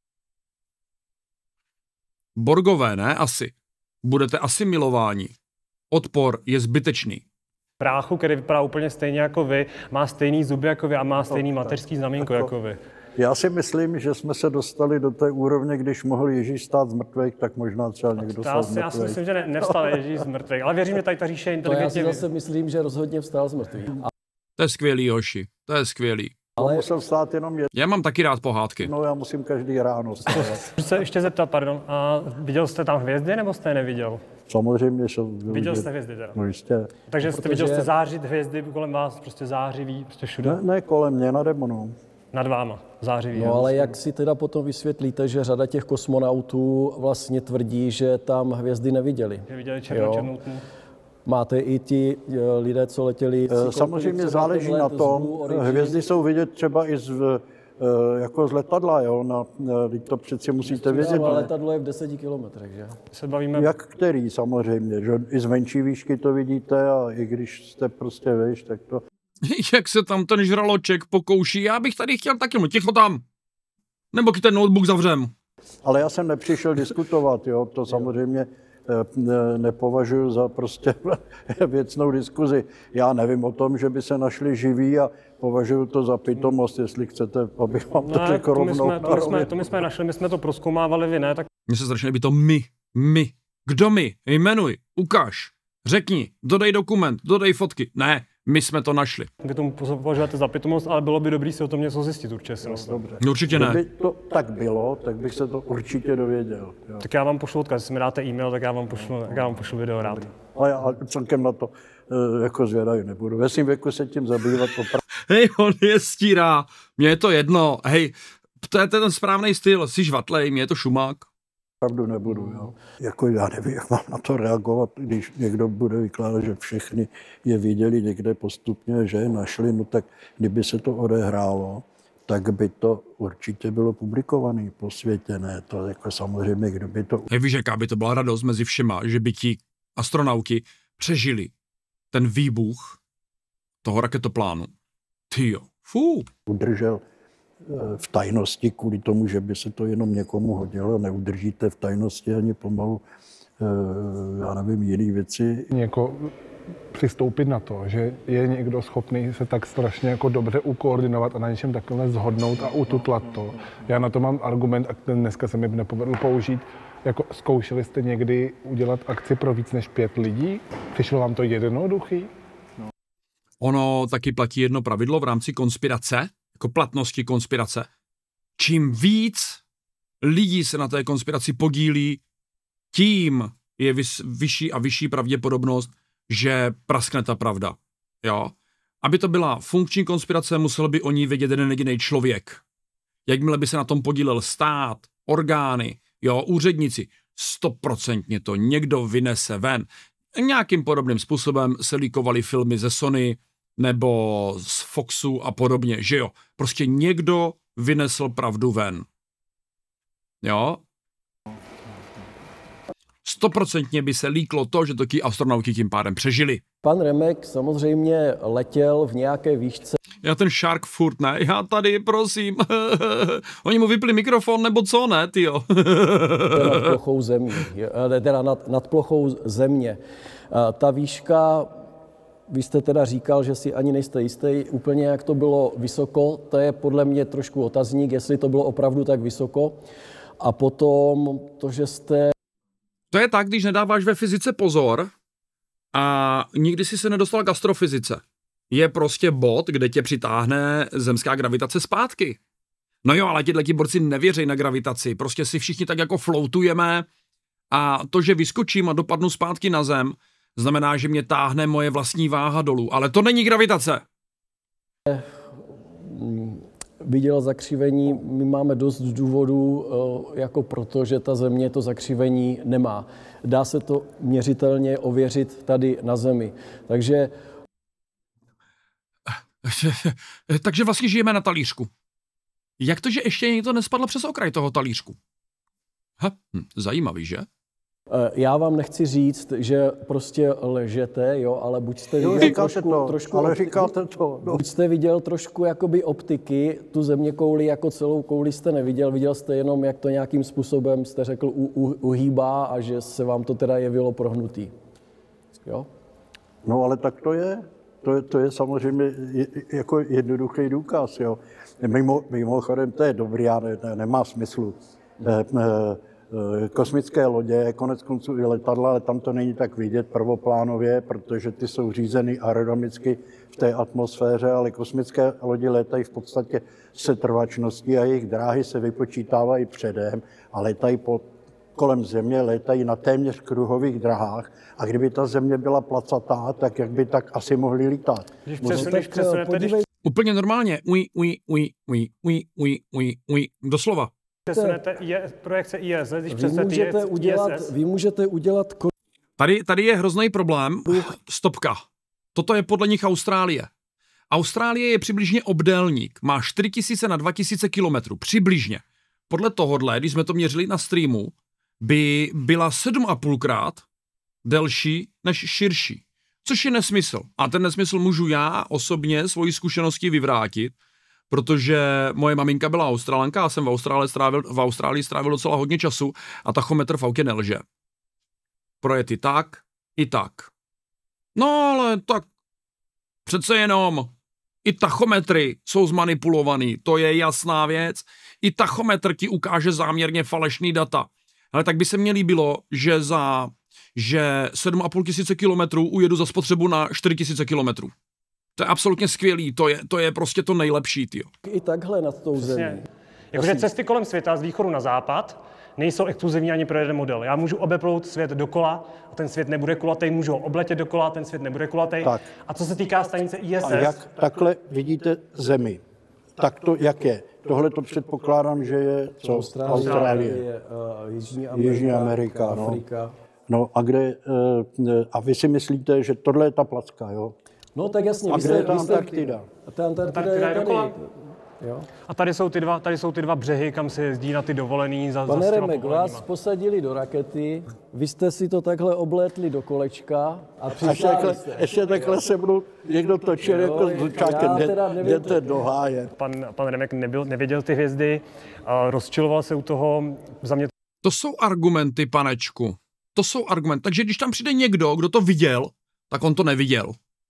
Borgové, ne? Asi. Budete asimilováni. Odpor je zbytečný. Práchu, který vypadá úplně stejně jako vy, má stejný zuby jako vy a má stejný mateřský znamínko jako vy. Já si myslím, že jsme se dostali do té úrovně, když mohl Ježíš stát z mrtvých, tak možná třeba někdo stát z mrtvých. Já si myslím, že ne, nevstal Ježíš z mrtvých, ale věřím, že tady ta říše je inteligentně. To já si zase myslím, že rozhodně vstal z mrtvých. A... To je skvělý, hoši. To je skvělý. Ale musel vstát jenom jedno. Já mám taky rád pohádky. No, já musím každý ráno vstávat. Můžu se ještě zeptat, pardon, a viděl jste tam hvězdy, nebo jste je neviděl? Samozřejmě, že viděl jste hvězdy teda? No jistě. Takže jste Protože... viděl jste zářit hvězdy kolem vás, prostě zářivý, prostě všude? Ne, ne kolem mě, nade mnou. Nad váma, zářivý. No ale jak si teda potom vysvětlíte, že řada těch kosmonautů vlastně tvrdí, že tam hvězdy neviděli? Že viděli černou tmu. Máte i ti lidé, co letěli... Samozřejmě záleží na tom. Hvězdy jsou vidět třeba i z, jako z letadla, jo? Na, to přeci musíte vědět. Ale letadlo je v deseti kilometrech, že? Se bavíme... Jak který samozřejmě, že i z menší výšky to vidíte a i když jste prostě vejš, tak to... Jak se tam ten žraloček pokouší, já bych tady chtěl taky, no ticho tam. Nebo ten notebook zavřem. Ale já jsem nepřišel diskutovat, jo, to samozřejmě nepovažuji za prostě věcnou diskuzi. Já nevím o tom, že by se našli živí a považuji to za pitomost, jestli chcete, abych vám to řekl rovnou. To my, jsme, to, my jsme, to my jsme našli, my jsme to prozkoumávali, vy ne, tak... Mně se strašně líbí to my, my. Kdo my? Jmenuj, ukáž, řekni, dodej dokument, dodej fotky. Ne, my jsme to našli. Vy tomu považujete za pitomost, ale bylo by dobré si o tom něco zjistit, určitě si myslím. Dobře. Určitě ne. Kdyby to tak bylo, tak bych se to určitě dověděl. Jo. Tak já vám pošlu odkaz, jestli mi dáte e-mail, tak já vám pošlu, tak já vám pošlu video rád. Ale já celkem na to uh, jako zvědavý nebudu. Ve svým věku se tím zabývat opravdu. Hej, on je stírá, mně je to jedno, hej, to je ten správný styl, jsi žvatlej, mně je to šumák. Opravdu nebudu, jo. Jako já nevím, jak mám na to reagovat, když někdo bude vykládat, že všechny je viděli někde postupně, že je našli, no tak kdyby se to odehrálo, tak by to určitě bylo publikované po světě, ne? To jako samozřejmě, kdo by to... Hej, víš, jaká by to byla radost mezi všema, že by ti astronauti přežili ten výbuch toho raketoplánu. Tyjo, fú. Udržel v tajnosti kvůli tomu, že by se to jenom někomu hodilo, neudržíte v tajnosti ani pomalu, já nevím, jiné věci. Jako přistoupit na to, že je někdo schopný se tak strašně jako dobře ukoordinovat a na něčem takhle zhodnout a ututlat to. Já na to mám argument, a ten dneska se mi nepovedl použít. Jako zkoušeli jste někdy udělat akci pro víc než pět lidí? Přišlo vám to jednoduchý? No. Ono taky platí jedno pravidlo v rámci konspirace, jako platnosti konspirace. čím víc lidí se na té konspiraci podílí, tím je vys, vyšší a vyšší pravděpodobnost, že praskne ta pravda. Jo? Aby to byla funkční konspirace, musel by o ní vědět jeden jediný člověk. Jakmile by se na tom podílel stát, orgány, jo, úředníci, stoprocentně to někdo vynese ven. Nějakým podobným způsobem se líkovaly filmy ze Sony nebo z Foxu a podobně, že jo. Prostě někdo vynesl pravdu ven. Jo? Stoprocentně by se líklo to, že toky astronauti tím pádem přežili. Pan Remek samozřejmě letěl v nějaké výšce. Já ten Shark furt ne, já tady, prosím. Oni mu vypli mikrofon, nebo co, ne, tyjo. Nad plochou země, teda nad, nad plochou země. Ta výška, vy jste teda říkal, že si ani nejste jistý úplně, jak to bylo vysoko. To je podle mě trošku otazník, jestli to bylo opravdu tak vysoko. A potom to, že jste... To je tak, když nedáváš ve fyzice pozor a nikdy si se nedostal k astrofyzice. Je prostě bod, kde tě přitáhne zemská gravitace zpátky. No jo, ale těhleti borci nevěří na gravitaci. Prostě si všichni tak jako floutujeme a to, že vyskočím a dopadnu zpátky na zem, znamená, že mě táhne moje vlastní váha dolů. Ale to není gravitace. Viděl zakřivení, my máme dost důvodů, jako proto, že ta země to zakřivení nemá. Dá se to měřitelně ověřit tady na Zemi. Takže... Takže vlastně žijeme na talířku. Jak to, že ještě někdo nespadl přes okraj toho talířku? Ha, hm, zajímavý, že? Já vám nechci říct, že prostě lžete, jo, ale buď jste viděl jo, trošku, to, trošku ale optiky, říkáte to. No. Buď jste viděl trošku jakoby optiky, tu zeměkouli jako celou kouli jste neviděl, viděl jste jenom, jak to nějakým způsobem jste řekl u, u, uhýbá a že se vám to teda jevilo prohnutý. Jo? No ale tak to je. To je, to je samozřejmě je, jako jednoduchý důkaz. Jo. Mimo, mimochodem to je dobrý, a ne, ne, nemá smyslu. E, e, kosmické lodě, konec konců i letadla, ale tam to není tak vidět prvoplánově, protože ty jsou řízeny aerodynamicky v té atmosféře, ale kosmické lodi létají v podstatě setrvačností a jejich dráhy se vypočítávají předem a létají po, kolem Země, létají na téměř kruhových drahách a kdyby ta Země byla placatá, tak jak by tak asi mohli lítat. Když přesuneš, přesunete, když... Úplně normálně. Uj, uj, uj, uj, uj, uj, uj, uj, doslova. Přesunete projekce I S S, když vy přesunete můžete udělat, I S S. Vy můžete udělat... Tady, tady je hrozný problém. Stopka. Toto je podle nich Austrálie. Austrálie je přibližně obdélník. Má čtyři tisíce na dva tisíce kilometrů. Přibližně. Podle tohohle, když jsme to měřili na streamu, by byla sedm a půlkrát delší než širší. Což je nesmysl. A ten nesmysl můžu já osobně svojí zkušenosti vyvrátit, protože moje maminka byla Australanka a jsem v Austrálii strávil, v Austrálii strávil docela hodně času a tachometr v autě nelže. Projet i tak, i tak. No ale tak přece jenom i tachometry jsou zmanipulovaný, to je jasná věc. I tachometr ti ukáže záměrně falešný data. Ale tak by se mně líbilo, že za že sedm a půl tisíce kilometrů ujedu za spotřebu na čtyři tisíce kilometrů. To je absolutně skvělý, to je, to je prostě to nejlepší, tyjo. I takhle nad tou zemí. Jakože cesty kolem světa z východu na západ nejsou exkluzivní ani pro jeden model. Já můžu obeplout svět dokola a ten svět nebude kulatý, můžu ho obletět dokola, ten svět nebude kulatý. Tak. A co se týká stanice I S S... A jak takhle vidíte Zemi? Tak to jak je? Tohle to předpokládám, že je co? Austrálie, Austrálie. Je, uh, Jižní Amerika, Jižní Amerika, Afrika. No. no a kde, uh, a vy si myslíte, že tohle je ta placka, jo? No tak jasně. A kde je ta Antarktida? Ta Antarktida je tady. Jo. A tady jsou, ty dva, tady jsou ty dva břehy, kam se jezdí na ty dovolený za Pane Remek, vás posadili do rakety, vy jste si to takhle oblétli do kolečka a přistáli jste. Ještě takhle se budu někdo točil jako s Lučákem, jdete do háje. Pan, pan Remek nebyl, nevěděl ty hvězdy, a rozčiloval se u toho. Za mě... To jsou argumenty, panečku. To jsou argumenty. Takže když tam přijde někdo, kdo to viděl, tak on to neviděl.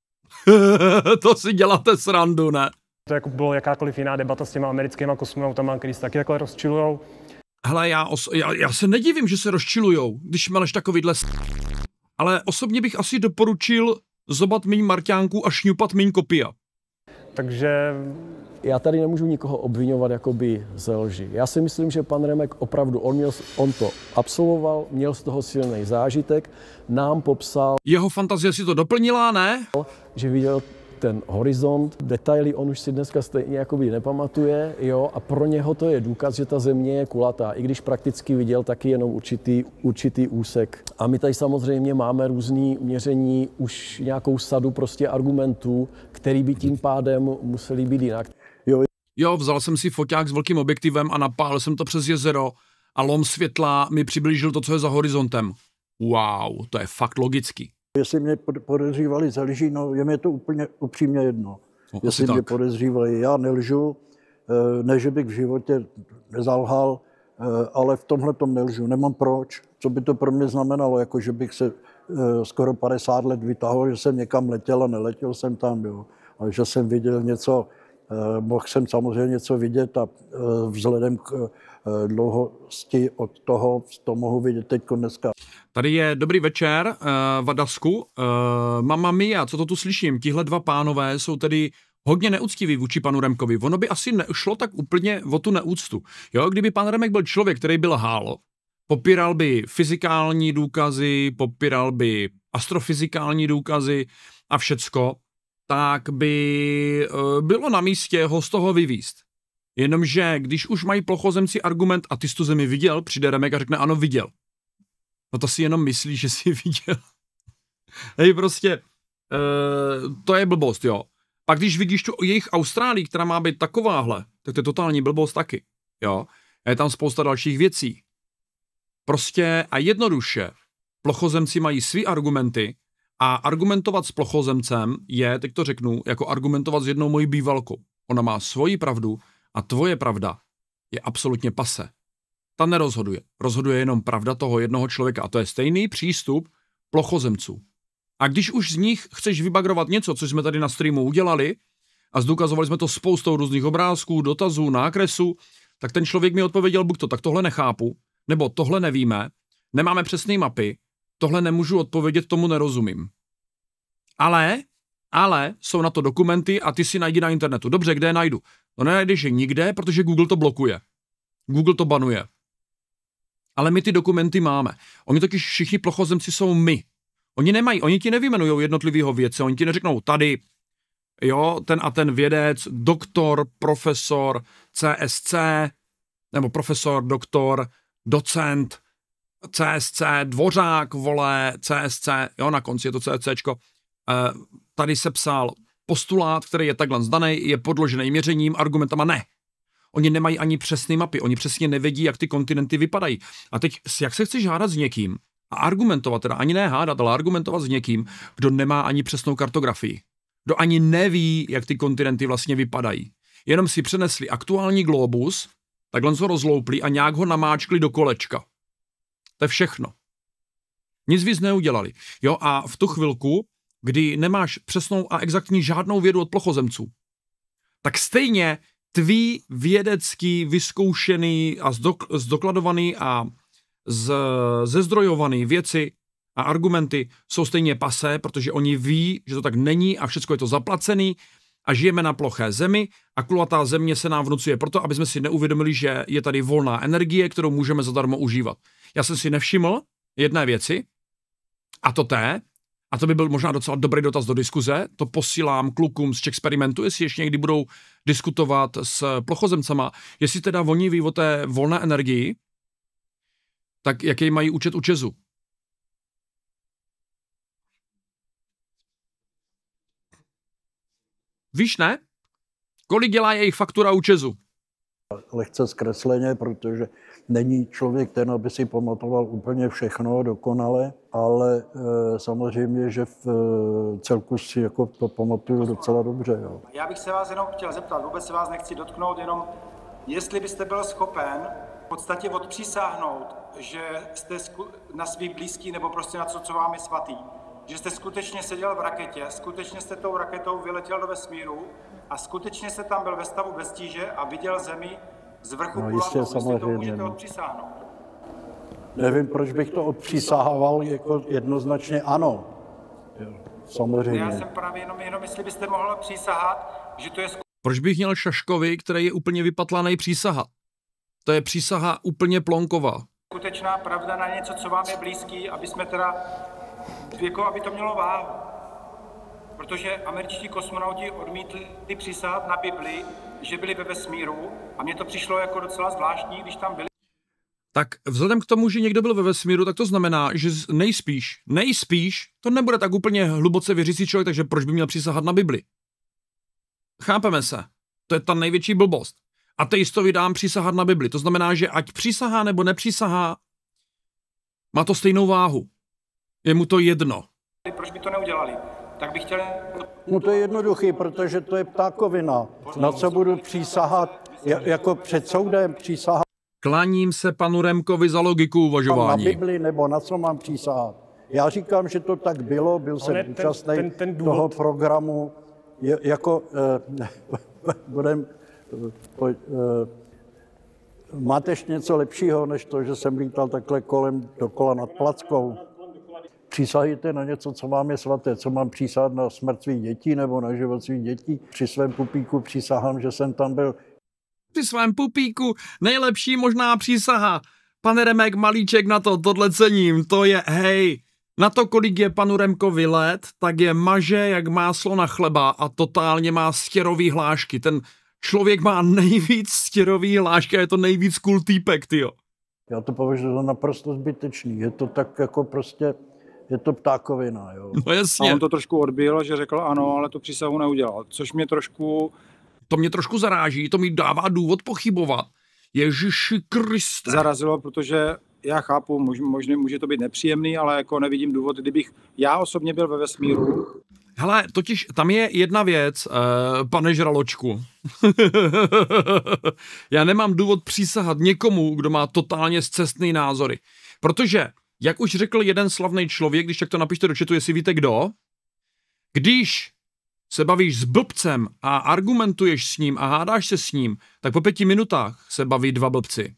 To si děláte srandu, ne? To jako bylo jakákoliv jiná debata s těma americkýma kosmonautama, který se taky takhle rozčilujou. Hele, já, os- já, já se nedivím, že se rozčilujou, když meleš takovýhle s... Ale osobně bych asi doporučil zobat míň marťánků a šňupat míň kopia. Takže já tady nemůžu nikoho obvinovat jakoby ze lži. Já si myslím, že pan Remek opravdu, on, měl, on to absolvoval, měl z toho silný zážitek, nám popsal... Jeho fantazie si to doplnila, ne? Že viděl ten horizont, detaily on už si dneska stejně jakoby nepamatuje, jo, a pro něho to je důkaz, že ta země je kulatá, i když prakticky viděl taky jenom určitý, určitý úsek. A my tady samozřejmě máme různý měření, už nějakou sadu prostě argumentů, který by tím pádem museli být jinak. Jo, jo, vzal jsem si foťák s velkým objektivem a napálil jsem to přes jezero a lom světla mi přiblížil to, co je za horizontem. Wow, to je fakt logický. Jestli mě podezřívali ze lží, no je mi to úplně upřímně jedno. No, jestli mě podezřívali, já nelžu, ne, že bych v životě nezalhal, ale v tomhle tom nelžu, nemám proč. Co by to pro mě znamenalo, jako že bych se skoro padesát let vytahoval, že jsem někam letěl a neletěl jsem tam, jo. A že jsem viděl něco, mohl jsem samozřejmě něco vidět a vzhledem k dlouhosti od toho, to mohu vidět teď dneska. Tady je dobrý večer, uh, Vadasku. Uh, Mamma mia, co to tu slyším? Tihle dva pánové jsou tedy hodně neúctiví vůči panu Remkovi. Ono by asi nešlo tak úplně o tu neúctu. Jo, kdyby pan Remek byl člověk, který by lhal, popíral by fyzikální důkazy, popíral by astrofyzikální důkazy a všecko, tak by uh, bylo na místě ho z toho vyvízt. Jenomže když už mají plochozemci argument a ty jsi tu zemi viděl, přijde Remek a řekne ano, viděl. No to si jenom myslí, že jsi viděl. Hej, prostě, uh, to je blbost, jo. A když vidíš tu jejich Austrálii, která má být takováhle, tak to je totální blbost taky, jo. A je tam spousta dalších věcí. Prostě a jednoduše, plochozemci mají svý argumenty a argumentovat s plochozemcem je, teď to řeknu, jako argumentovat s jednou mojí bývalkou. Ona má svoji pravdu a tvoje pravda je absolutně pase. Ta nerozhoduje. Rozhoduje jenom pravda toho jednoho člověka a to je stejný přístup plochozemců. A když už z nich chceš vybagrovat něco, co jsme tady na streamu udělali a zdůkazovali jsme to spoustou různých obrázků, dotazů, nákresů, tak ten člověk mi odpověděl, buď to tak tohle nechápu, nebo tohle nevíme, nemáme přesné mapy, tohle nemůžu odpovědět, tomu nerozumím. Ale, ale jsou na to dokumenty a ty si najdi na internetu. Dobře, kde je najdu? No nenajdeš je nikde, protože Google to blokuje. Google to banuje. Ale my ty dokumenty máme. Oni totiž všichni plochozemci jsou my. Oni nemají, oni ti nevyjmenujou jednotlivýho vědce, oni ti neřeknou tady, jo, ten a ten vědec, doktor, profesor, C S C, nebo profesor, doktor, docent, C S C, dvořák, vole, C S C, jo, na konci je to CSCčko. E, tady se psal postulát, který je takhle zdaný, je podložený měřením, argumentama, ne. Oni nemají ani přesné mapy, oni přesně nevědí, jak ty kontinenty vypadají. A teď, jak se chceš hádat s někým a argumentovat, teda ani ne hádat, ale argumentovat s někým, kdo nemá ani přesnou kartografii. Kdo ani neví, jak ty kontinenty vlastně vypadají. Jenom si přenesli aktuální globus, takhle ho rozloupli a nějak ho namáčkli do kolečka. To je všechno. Nic víc neudělali. Jo, a v tu chvilku, kdy nemáš přesnou a exaktní žádnou vědu od plochozemců, tak stejně tvý vědecký, vyzkoušený a zdok, zdokladovaný a z, zezdrojovaný věci a argumenty jsou stejně pasé, protože oni ví, že to tak není a všechno je to zaplacený a žijeme na ploché zemi a kulatá země se nám vnucuje proto, aby jsme si neuvědomili, že je tady volná energie, kterou můžeme zadarmo užívat. Já jsem si nevšiml jedné věci a to té, a to by byl možná docela dobrý dotaz do diskuze, to posílám klukům z Czechexperimentu, jestli ještě někdy budou diskutovat s plochozemcama, jestli teda oni ví o té volné energii, tak jaký mají účet u Česu. Víš, ne? Kolik dělá jejich faktura u Česu? Lehce zkresleně, protože není člověk ten, aby si pamatoval úplně všechno dokonale, ale e, samozřejmě, že v e, celku si jako to pamatuju docela dobře. Jo. Já bych se vás jenom chtěl zeptat, vůbec se vás nechci dotknout, jenom jestli byste byl schopen v podstatě odpřísáhnout, že jste na svý blízký nebo prostě na to, co vám je svatý, že jste skutečně seděl v raketě, skutečně jste tou raketou vyletěl do vesmíru a skutečně jste tam byl ve stavu bez tíže a viděl zemi z vrchu no, kulatou, jestli to můžete no. odpřísáhnout. Nevím, proč bych to odpřísahával, jako jednoznačně ano. Jo, samozřejmě. Já jsem právě jenom, jenom jestli byste mohl přísahat, že to je Proč bych měl Šaškovi, který je úplně vypatlanej, přísahat? To je přísaha úplně plonková. skutečná pravda na něco, co vám je blízký, aby jsme teda, jako aby to mělo váhu. Protože američtí kosmonauti odmítli přísahat na Bibli, že byli ve vesmíru a mně to přišlo jako docela zvláštní, když tam byli. Tak vzhledem k tomu, že někdo byl ve vesmíru, tak to znamená, že nejspíš, nejspíš, to nebude tak úplně hluboce věřící člověk, takže proč by měl přísahat na Bibli? Chápeme se. To je ta největší blbost. Ateistovi dám přísahat na Bibli. To znamená, že ať přísahá nebo nepřísahá, má to stejnou váhu. Je mu to jedno. Proč by to neudělali? Tak bych chtěl... No to je jednoduchý, protože to je ptákovina. Na co budu přísahat, jako před soudem přísahat? Klaním se panu Remkovi za logiku uvažování. Na Bibli nebo na co mám přísahat? Já říkám, že to tak bylo, byl jsem ten, účastný ten, ten důvod... toho programu. Je, jako, eh, budem, eh, eh, máte ještě něco lepšího, než to, že jsem lítal takhle kolem dokola nad Plackou? Přísahujte na něco, co vám je svaté, co mám přísahat na smrt svých dětí nebo na život svých dětí. Při svém pupíku přísahám, že jsem tam byl. Při svém pupíku nejlepší možná přísaha. Pane Remek, malíček na to, tohle cením, to je, hej, na to, kolik je panu Remkovi let, tak je maže jak máslo na chleba a totálně má stěrový hlášky. Ten člověk má nejvíc stěrový hlášky a je to nejvíc cool týpek, tyjo. Já to považuji za naprosto zbytečný. Je to tak jako prostě, je to ptákovina, jo. No jasně. A on to trošku odbil, že řekl ano, ale tu přísahu neudělal, což mě trošku... To mě trošku zaráží, to mi dává důvod pochybovat. Ježiši Kriste. Zarazilo, protože já chápu, možná může to být nepříjemný, ale jako nevidím důvod, kdybych já osobně byl ve vesmíru. Hele, totiž tam je jedna věc, uh, pane Žraločku. Já nemám důvod přísahat někomu, kdo má totálně scestný názory. Protože, jak už řekl jeden slavný člověk, když tak to napište do chatu, jestli víte kdo, když se bavíš s blbcem a argumentuješ s ním a hádáš se s ním, tak po pěti minutách se baví dva blbci.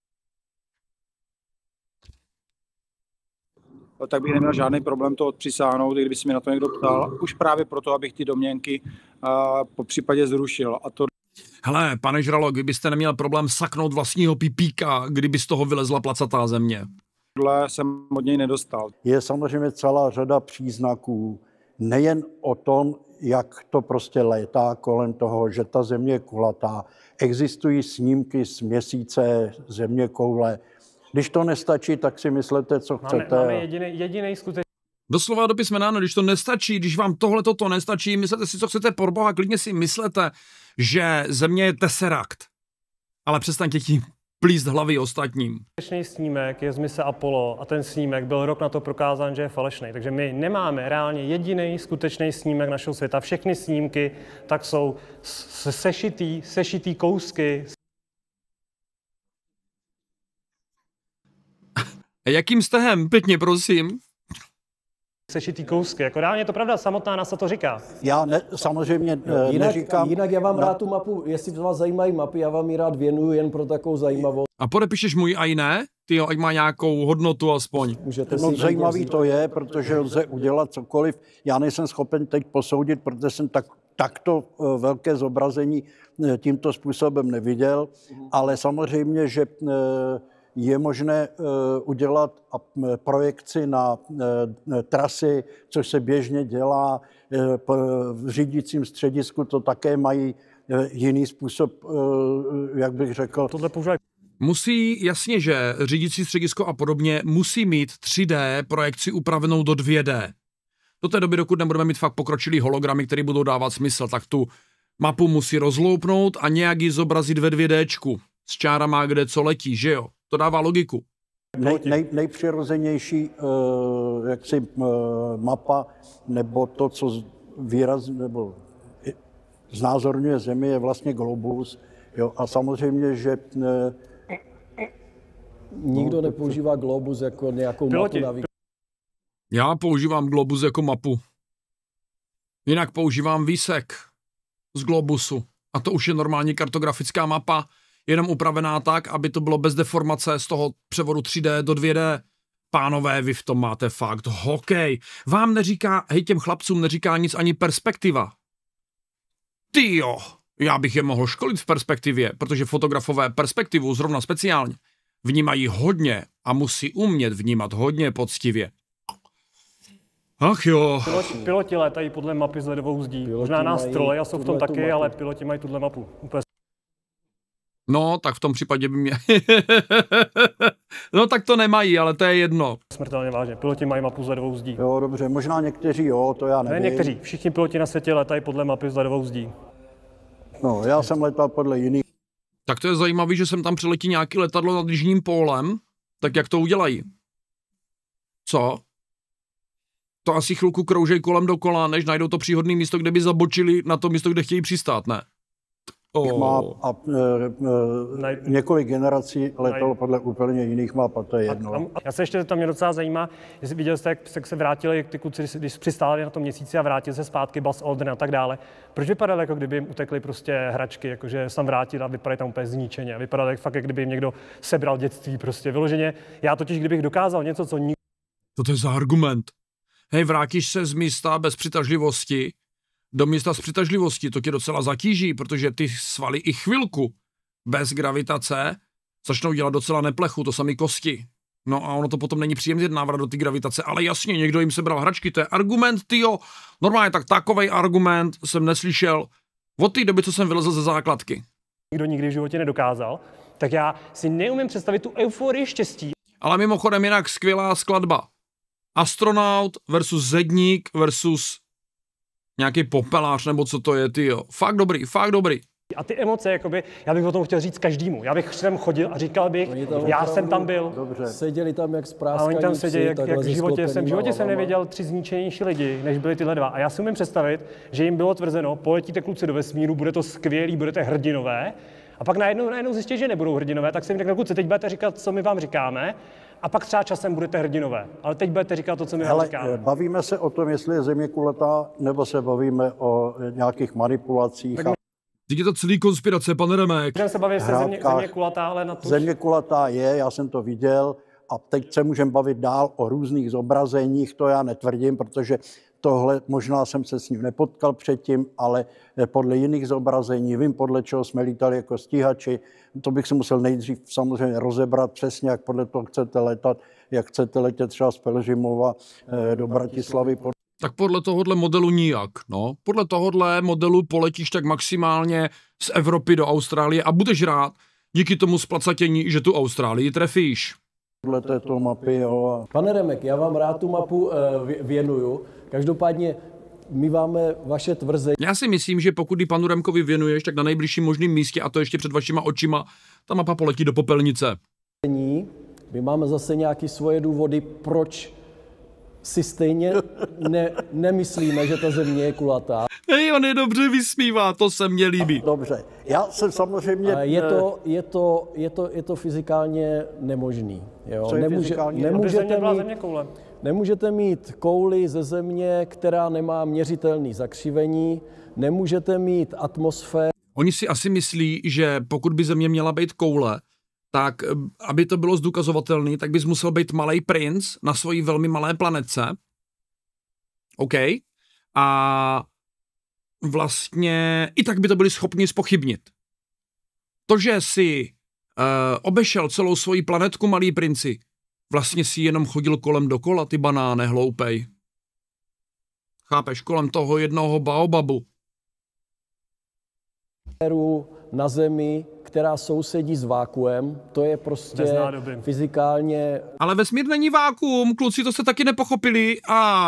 Tak bych neměl žádný problém to odpřisáhnout, kdyby si mě na to někdo ptal. Už právě proto, abych ty domněnky uh, po případě zrušil. A to... Hele, pane Žralo, kdybyste neměl problém saknout vlastního pipíka, kdyby z toho vylezla placatá země. Tohle jsem od něj nedostal. Je samozřejmě celá řada příznaků, nejen o tom, jak to prostě létá kolem toho, že ta země je kulatá. Existují snímky z měsíce, země koule. Když to nestačí, tak si myslete, co chcete. Máme, máme jediný, jediný skutečný... Doslova do písmena, když to nestačí, když vám tohle toto nestačí, myslete si, co chcete, pro boha, klidně si myslete, že země je tesserakt. Ale přestaňte tím plíst hlavy ostatním. Skutečný snímek je z mise Apollo a ten snímek byl rok na to prokázán, že je falešný. Takže my nemáme reálně jediný skutečný snímek našeho světa. Všechny snímky tak jsou sešitý, sešitý kousky. A jakým stehem? Pěkně, prosím. Sešitý kousky. Jako reálně je to pravda, samotná NASA to říká. Já ne, samozřejmě no, jinak, neříkám... Jinak já vám no. rád tu mapu, jestli vás zajímají mapy, já vám ji rád věnuju jen pro takovou zajímavost. A podepíšeš můj a ne? Ty ať má nějakou hodnotu aspoň. Můžete no, si zajímavý to je, protože lze udělat cokoliv. Já nejsem schopen teď posoudit, protože jsem tak, takto velké zobrazení tímto způsobem neviděl, ale samozřejmě, že je možné udělat projekci na trasy, což se běžně dělá. V řídícím středisku to také mají jiný způsob, jak bych řekl. Tohle používají. Musí, jasně, že řídící středisko a podobně musí mít tři dé projekci upravenou do dvě dé. Do té doby, dokud nebudeme mít fakt pokročilý hologramy, které budou dávat smysl, tak tu mapu musí rozloupnout a nějak ji zobrazit ve dvě déčku. S čárama, kde co letí, že jo? To dává logiku. Nej, nej, nejpřirozenější uh, jaksi, uh, mapa nebo to, co výraz, nebo znázorňuje Zemi, je vlastně globus. Jo? A samozřejmě, že... Uh, Nikdo no, nepoužívá globus jako nějakou Piloti. mapu navíc. Já používám globus jako mapu. Jinak používám výsek z globusu. A to už je normální kartografická mapa, jenom upravená tak, aby to bylo bez deformace z toho převodu tři dé do dvě dé. Pánové, vy v tom máte fakt hokej. Vám neříká, hej, těm chlapcům neříká nic ani perspektiva. Tyjo, já bych je mohl školit v perspektivě, protože fotografové perspektivu zrovna speciálně vnímají hodně a musí umět vnímat hodně poctivě. Ach jo. Piloti, piloti létají podle mapy z ledovou zdí. Možná nás troleja jsou v tom taky, mapu. Ale piloti mají tuhle mapu. Úplně. No, tak v tom případě by mě... no, tak to nemají, ale to je jedno. Smrtelně vážně. Piloti mají mapu z ledovou zdí. Jo, dobře, možná někteří jo, to já nevím. Ne, někteří. Všichni piloti na světě létají podle mapy z ledovou zdí. No, já jsem letal podle jiných. Tak to je zajímavé, že sem tam přiletí nějaký letadlo nad jižním pólem. Tak jak to udělají? Co? To asi chvilku kroužej kolem dokola, než najdou to příhodné místo, kde by zabočili na to místo, kde chtějí přistát, ne? Oh. Má a, e, e, několik generací letalo podle úplně jiných map a to je jedno. A, a, já se ještě, to mě docela zajímá, jestli viděl jste, jak, jak se vrátili, jak ty kluci, když přistáli na tom měsíci a vrátili se zpátky, Buzz Aldrin a tak dále. Proč vypadali, jako kdyby jim utekly prostě hračky, jakože se tam vrátili a vypadaly tam úplně zničeně. Vypadali fakt, jak kdyby jim někdo sebral dětství prostě. Vyloženě, já totiž, kdybych dokázal něco, co nikdo... To, to je za argument. Hej, vrátíš se z místa bez přitažlivosti do místa s přitažlivostí, to tě docela zatíží, protože ty svaly i chvilku bez gravitace začnou dělat docela neplechu, to samý kosti. No a ono to potom není příjemný návrat do ty gravitace, ale jasně, někdo jim sebral hračky, to je argument, tyjo. Normálně tak takovej argument jsem neslyšel od té doby, co jsem vylezl ze základky. Nikdo nikdy v životě nedokázal, tak já si neumím představit tu euforii štěstí. Ale mimochodem jinak skvělá skladba. Astronaut versus zedník versus nějaký popelář, nebo co to je, tyjo. Fakt dobrý, fakt dobrý. A ty emoce, jakoby, já bych o tom chtěl říct každému. Já bych sem chodil a říkal bych, já jsem tam byl. Dobře. Seděli tam jak spráskaní. A oni tam seděli, jak, jak v životě jsem. V životě jsem nevěděl tři zničenější lidi, než byli tyhle dva. A já si umím představit, že jim bylo tvrzeno, poletíte kluci do vesmíru, bude to skvělý, budete hrdinové. A pak najednou, najednou zjistí, že nebudou hrdinové, tak se jim řekne, kluci, teď budete říkat, co my vám říkáme. A pak třeba časem budete hrdinové, ale teď budete říkat to, co my vám říkáme. Bavíme se o tom, jestli je země kulatá, nebo se bavíme o nějakých manipulacích. Tak... Teď je to celý konspirace, pane Remek. Můžeme se bavit se země, země kulatá, ale na to... Země kulatá je, já jsem to viděl a teď se můžeme bavit dál o různých zobrazeních, to já netvrdím, protože tohle možná jsem se s ním nepotkal předtím, ale podle jiných zobrazení, vím, podle čeho jsme lítali jako stíhači, to bych si musel nejdřív samozřejmě rozebrat přesně, jak podle toho chcete letat, jak chcete letět třeba z Pelhřimova do Bratislavy. Tak podle tohohle modelu nijak, no. Podle tohohle modelu poletíš tak maximálně z Evropy do Austrálie a budeš rád díky tomu splacatění, že tu Austrálii trefíš. Podle této mapy, jo. Pane Remek, já vám rád tu mapu uh, věnuju. Každopádně my máme vaše tvrzení. Já si myslím, že pokud ji panu Remkovi věnuješ, tak na nejbližším možném místě, a to ještě před vašima očima, ta mapa poletí do popelnice. My máme zase nějaké svoje důvody, proč si stejně ne, nemyslíme, že ta země je kulatá. Hej, on je dobře vysmívá, to se mně líbí. Dobře, já jsem samozřejmě... Je to, je to, je to, je to fyzikálně nemožný. Jo? Co je Nemůže, fyzikálně? nemůžete, mít, mít, nemůžete mít kouli ze země, která nemá měřitelné zakřivení, nemůžete mít atmosféru. Oni si asi myslí, že pokud by země měla být koule, tak aby to bylo zdůkazovatelné, tak bys musel být malej princ na svojí velmi malé planetce. OK? A vlastně i tak by to byli schopni zpochybnit. To, že si uh, obešel celou svoji planetku, malý princi, vlastně si jenom chodil kolem dokola, ty banáne, hloupej. Chápeš, kolem toho jednoho baobabu. Na Zemi, která sousedí s vákuem, to je prostě fyzikálně... Ale vesmír není vákuum, kluci, to jste taky nepochopili.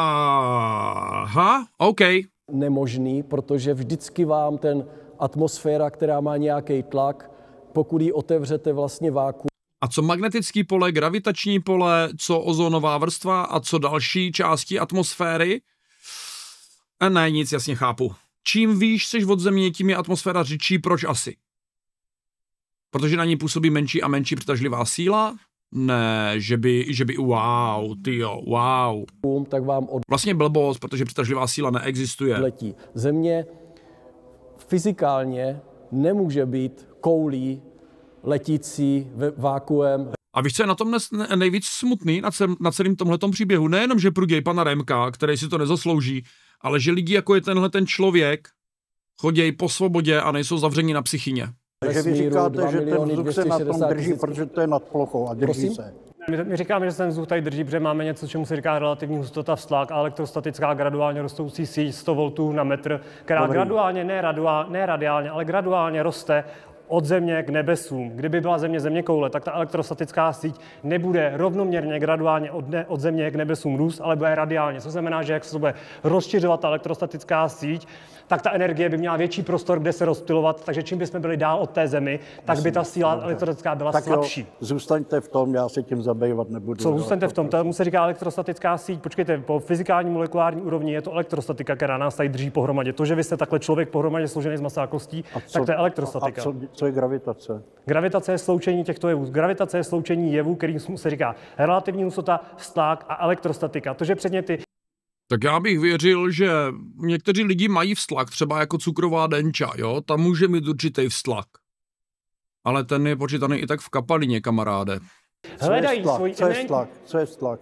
Aha, OK. Nemožný, protože vždycky vám ten atmosféra, která má nějaký tlak, pokud ji otevřete vlastně vákuum. A co magnetický pole, gravitační pole, co ozónová vrstva a co další části atmosféry? A ne, nic, jasně chápu. Čím výš seš od země, tím je atmosféra řidčí, proč asi? Protože na ní působí menší a menší přitažlivá síla? Ne, že by, že by, wow, tyjo, wow. Tak vám od... Vlastně blbost, protože přitažlivá síla neexistuje. Letí. Země fyzikálně nemůže být koulí letící vákuem. A víš, co je na tom nejvíc smutný na, cel, na celém tomhletom příběhu? Nejenom, že pruděj pana Remka, který si to nezaslouží, ale že lidi, jako je tenhle ten člověk, chodějí po svobodě a nejsou zavření na psychině. Takže vy říkáte, že ten vzduch se na tom drží, protože to je nad plochou a drží Prosím? se. My, my říkáme, že se ten vzduch tady drží, protože máme něco, čemu se říká relativní hustota vztlak a elektrostatická graduálně rostoucí síť sto voltů na metr, která Dobrý. graduálně, ne, raduál, ne radiálně, ale graduálně roste od země k nebesům. Kdyby byla země zeměkoule, tak ta elektrostatická síť nebude rovnoměrně graduálně od, ne, od země k nebesům růst, ale bude radiálně. Co znamená, že jak se bude rozšiřovat ta elektrostatická síť, tak ta energie by měla větší prostor, kde se rozptylovat, takže čím bychom byli dál od té zemi, tak by ta síla elektrostatická byla tak slabší. Jo, zůstaňte v tom, já se tím zabývat nebudu. Co zůstaňte v tom? Tomu se říká elektrostatická síť. Počkejte, po fyzikální molekulární úrovni je to elektrostatika, která nás tady drží pohromadě. To, že vy jste takhle člověk pohromadě složený z masa a kostí, tak to je elektrostatika. A co, co je gravitace? Gravitace je sloučení těchto jevů. Gravitace je sloučení jevů, kterým se říká relativní hustota, vztlak a elektrostatika. To, že předměty. Tak já bych věřil, že někteří lidi mají vztlak, třeba jako cukrová denča, jo, tam může mít určitý vztlak. Ale ten je počítaný i tak v kapalině, kamaráde. Co je vztlak? Co je vztlak? Co je vztlak?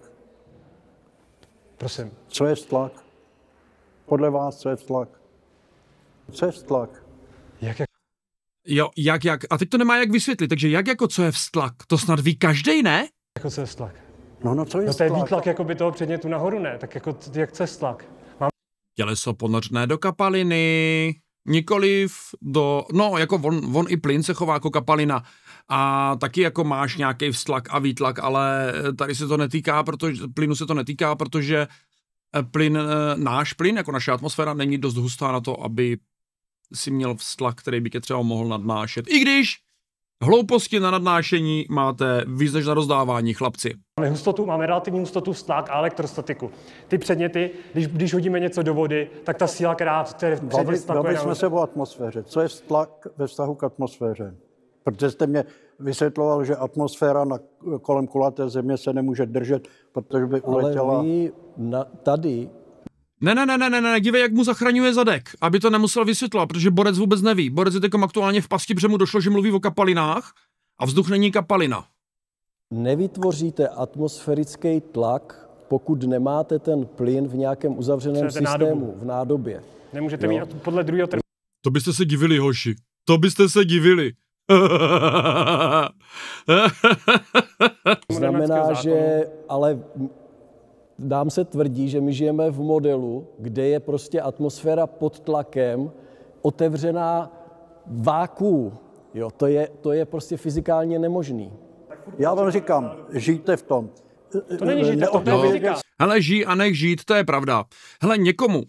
Prosím. Co je vztlak? Podle vás, co je vztlak? Co je vztlak? Jak, jak? Jo, jak, jak. A teď to nemá jak vysvětlit, takže jak jako co je vztlak? To snad ví každej, ne? Jako co je vztlak? No, no, co je no to je vztlak? výtlak jako by toho předmětu nahoru, ne? Tak jako jak co je vztlak? Mám... Těleso ponořené do kapaliny, nikoliv do, no jako on, on i plyn se chová jako kapalina a taky jako máš nějaký vztlak a výtlak, ale tady se to netýká, protože plynu se to netýká, protože plyn, náš plyn, jako naše atmosféra, není dost hustá na to, aby si měl vztlak, který by tě třeba mohl nadnášet. I když hlouposti na nadnášení máte víc než na rozdávání, chlapci. Máme hustotu, máme relativní hustotu, vztlak a elektrostatiku. Ty předměty, když, když hodíme něco do vody, tak ta síla, která v té předmět stlakuje... Bavili jsme se o atmosféře. Co je vztlak ve vztahu k atmosféře? Protože jste mě vysvětloval, že atmosféra na, kolem kulaté země se nemůže držet, protože by uletěla... Ale vy na, tady... Ne, ne, ne, ne, ne, ne, dívej, jak mu zachraňuje zadek, aby to nemusel vysvětlovat, protože Borec vůbec neví. Borec je teďkom aktuálně v pasti, protože mu došlo, že mluví o kapalinách a vzduch není kapalina. Nevytvoříte atmosférický tlak, pokud nemáte ten plyn v nějakém uzavřeném systému, nádobu. v nádobě. Nemůžete jo. mít podle druhého trhu. To byste se divili, hoši. To byste se divili. Znamená, že ale dám se tvrdí, že my žijeme v modelu, kde je prostě atmosféra pod tlakem, otevřená vákuum. Jo, to je, to je prostě fyzikálně nemožný. Já vám říkám, žijte v tom. To není žijte v tom, to je fyzika. Hele, žij a nech žít, to je pravda. Hele, někomu,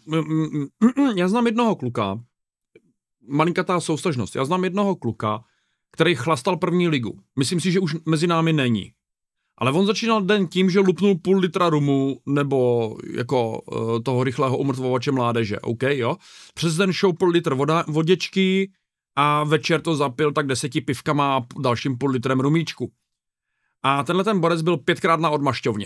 já znám jednoho kluka, malinkatá soustažnost, já znám jednoho kluka, který chlastal první ligu. Myslím si, že už mezi námi není. Ale on začínal den tím, že lupnul půl litra rumu, nebo jako uh, toho rychlého umrtvovače mládeže, OK, jo? Přes den šoupl litr voda, voděčky a večer to zapil tak deseti pivkama a dalším půl litrem rumíčku. A tenhle ten borec byl pětkrát na odmašťovně.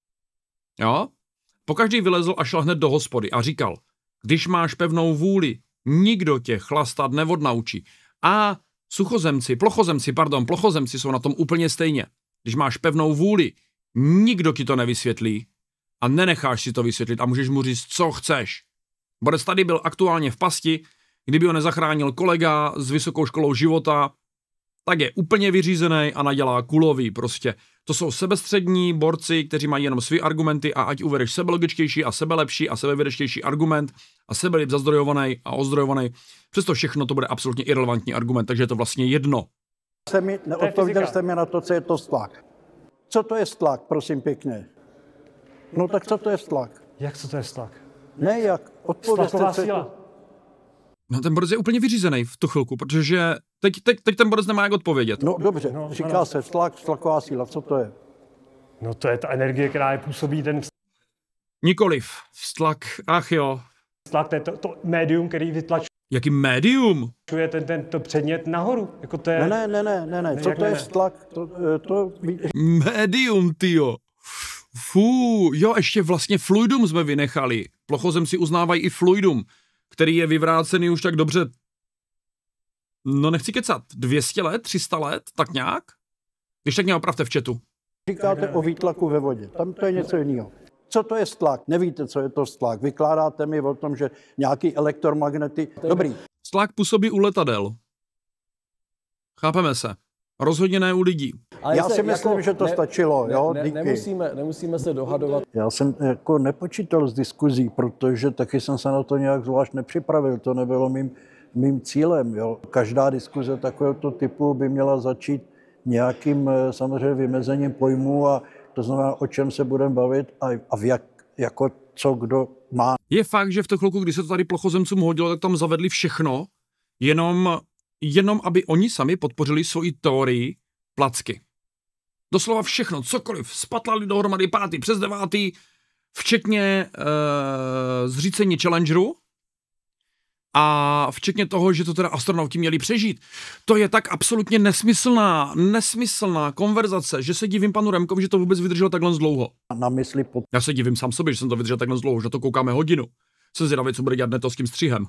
Jo? Pokaždý vylezl a šel hned do hospody a říkal, když máš pevnou vůli, nikdo tě chlastat neodnaučí. A suchozemci, plochozemci, pardon, plochozemci jsou na tom úplně stejně. Když máš pevnou vůli, nikdo ti to nevysvětlí a nenecháš si to vysvětlit a můžeš mu říct, co chceš. Borec tady byl aktuálně v pasti, kdyby ho nezachránil kolega s vysokou školou života, tak je úplně vyřízený a nadělá kulový prostě. To jsou sebestřední borci, kteří mají jenom své argumenty a ať uvedeš sebelogičtější a sebelepší a sebevědečtější argument a sebelíp zazdrojovaný a ozdrojovaný, přesto všechno to bude absolutně irelevantní argument, takže je to vlastně jedno. Mi, neodpověděl jste mi na to, co je to stlak. Co to je stlak, prosím pěkně? No tak co to je stlak? Jak co to je stlak? Ne, jak? Odpovězte Stlaková síla. No ten borec je úplně vyřízený v tu chvilku, protože teď, teď, teď ten borec nemá jak odpovědět. No dobře, no, říká no. se stlak, stlaková síla, co to je? No to je ta energie, která je působí ten... Nikoliv, vztlak, ach jo. Vztlak, to je to, to médium, který vytlačuje. Jaký médium? Ten, ten to předmět nahoru. Jako to je... Ne, ne, ne, ne, ne. Co to je vztlak? To, to... Médium, tyjo. Fú, jo, ještě vlastně fluidum jsme vynechali. Plochozemci uznávají i fluidum, který je vyvrácený už tak dobře, no nechci kecat, dvě stě let, tři sta let, tak nějak? Když tak mě opravte v chatu. Říkáte o výtlaku ve vodě, tam to je něco jiného. Co to je stlak? Nevíte, co je to stlak. Vykládáte mi o tom, že nějaký elektromagnety... Dobrý. Vztlak působí u letadel. Chápeme se. Rozhodně ne u lidí. Ale Já si myslím, jako, že to ne, stačilo. Ne, jo, ne, nemusíme, nemusíme se dohadovat. Já jsem jako nepočítal s diskuzí, protože taky jsem se na to nějak zvlášť nepřipravil. To nebylo mým, mým cílem. Jo. Každá diskuze takovéhoto typu by měla začít nějakým samozřejmě vymezením pojmů, a to znamená, o čem se budeme bavit a, a v jak, jako co kdo má. Je fakt, že v té chvilku, kdy se to tady plochozemcům hodilo, tak tam zavedli všechno, jenom, jenom aby oni sami podpořili svoji teorii placky. Doslova všechno, cokoliv, spatlali dohromady pátý přes devátý, včetně e, zřícení Challengeru a včetně toho, že to teda astronauti měli přežít. To je tak absolutně nesmyslná, nesmyslná konverzace, že se divím panu Remkovi, že to vůbec vydrželo takhle dlouho. Na mysli pod... Já se divím sám sobě, že jsem to vydržel takhle dlouho, že to koukáme hodinu. Jsem zvědavý, co bude dělat neto s tím střihem.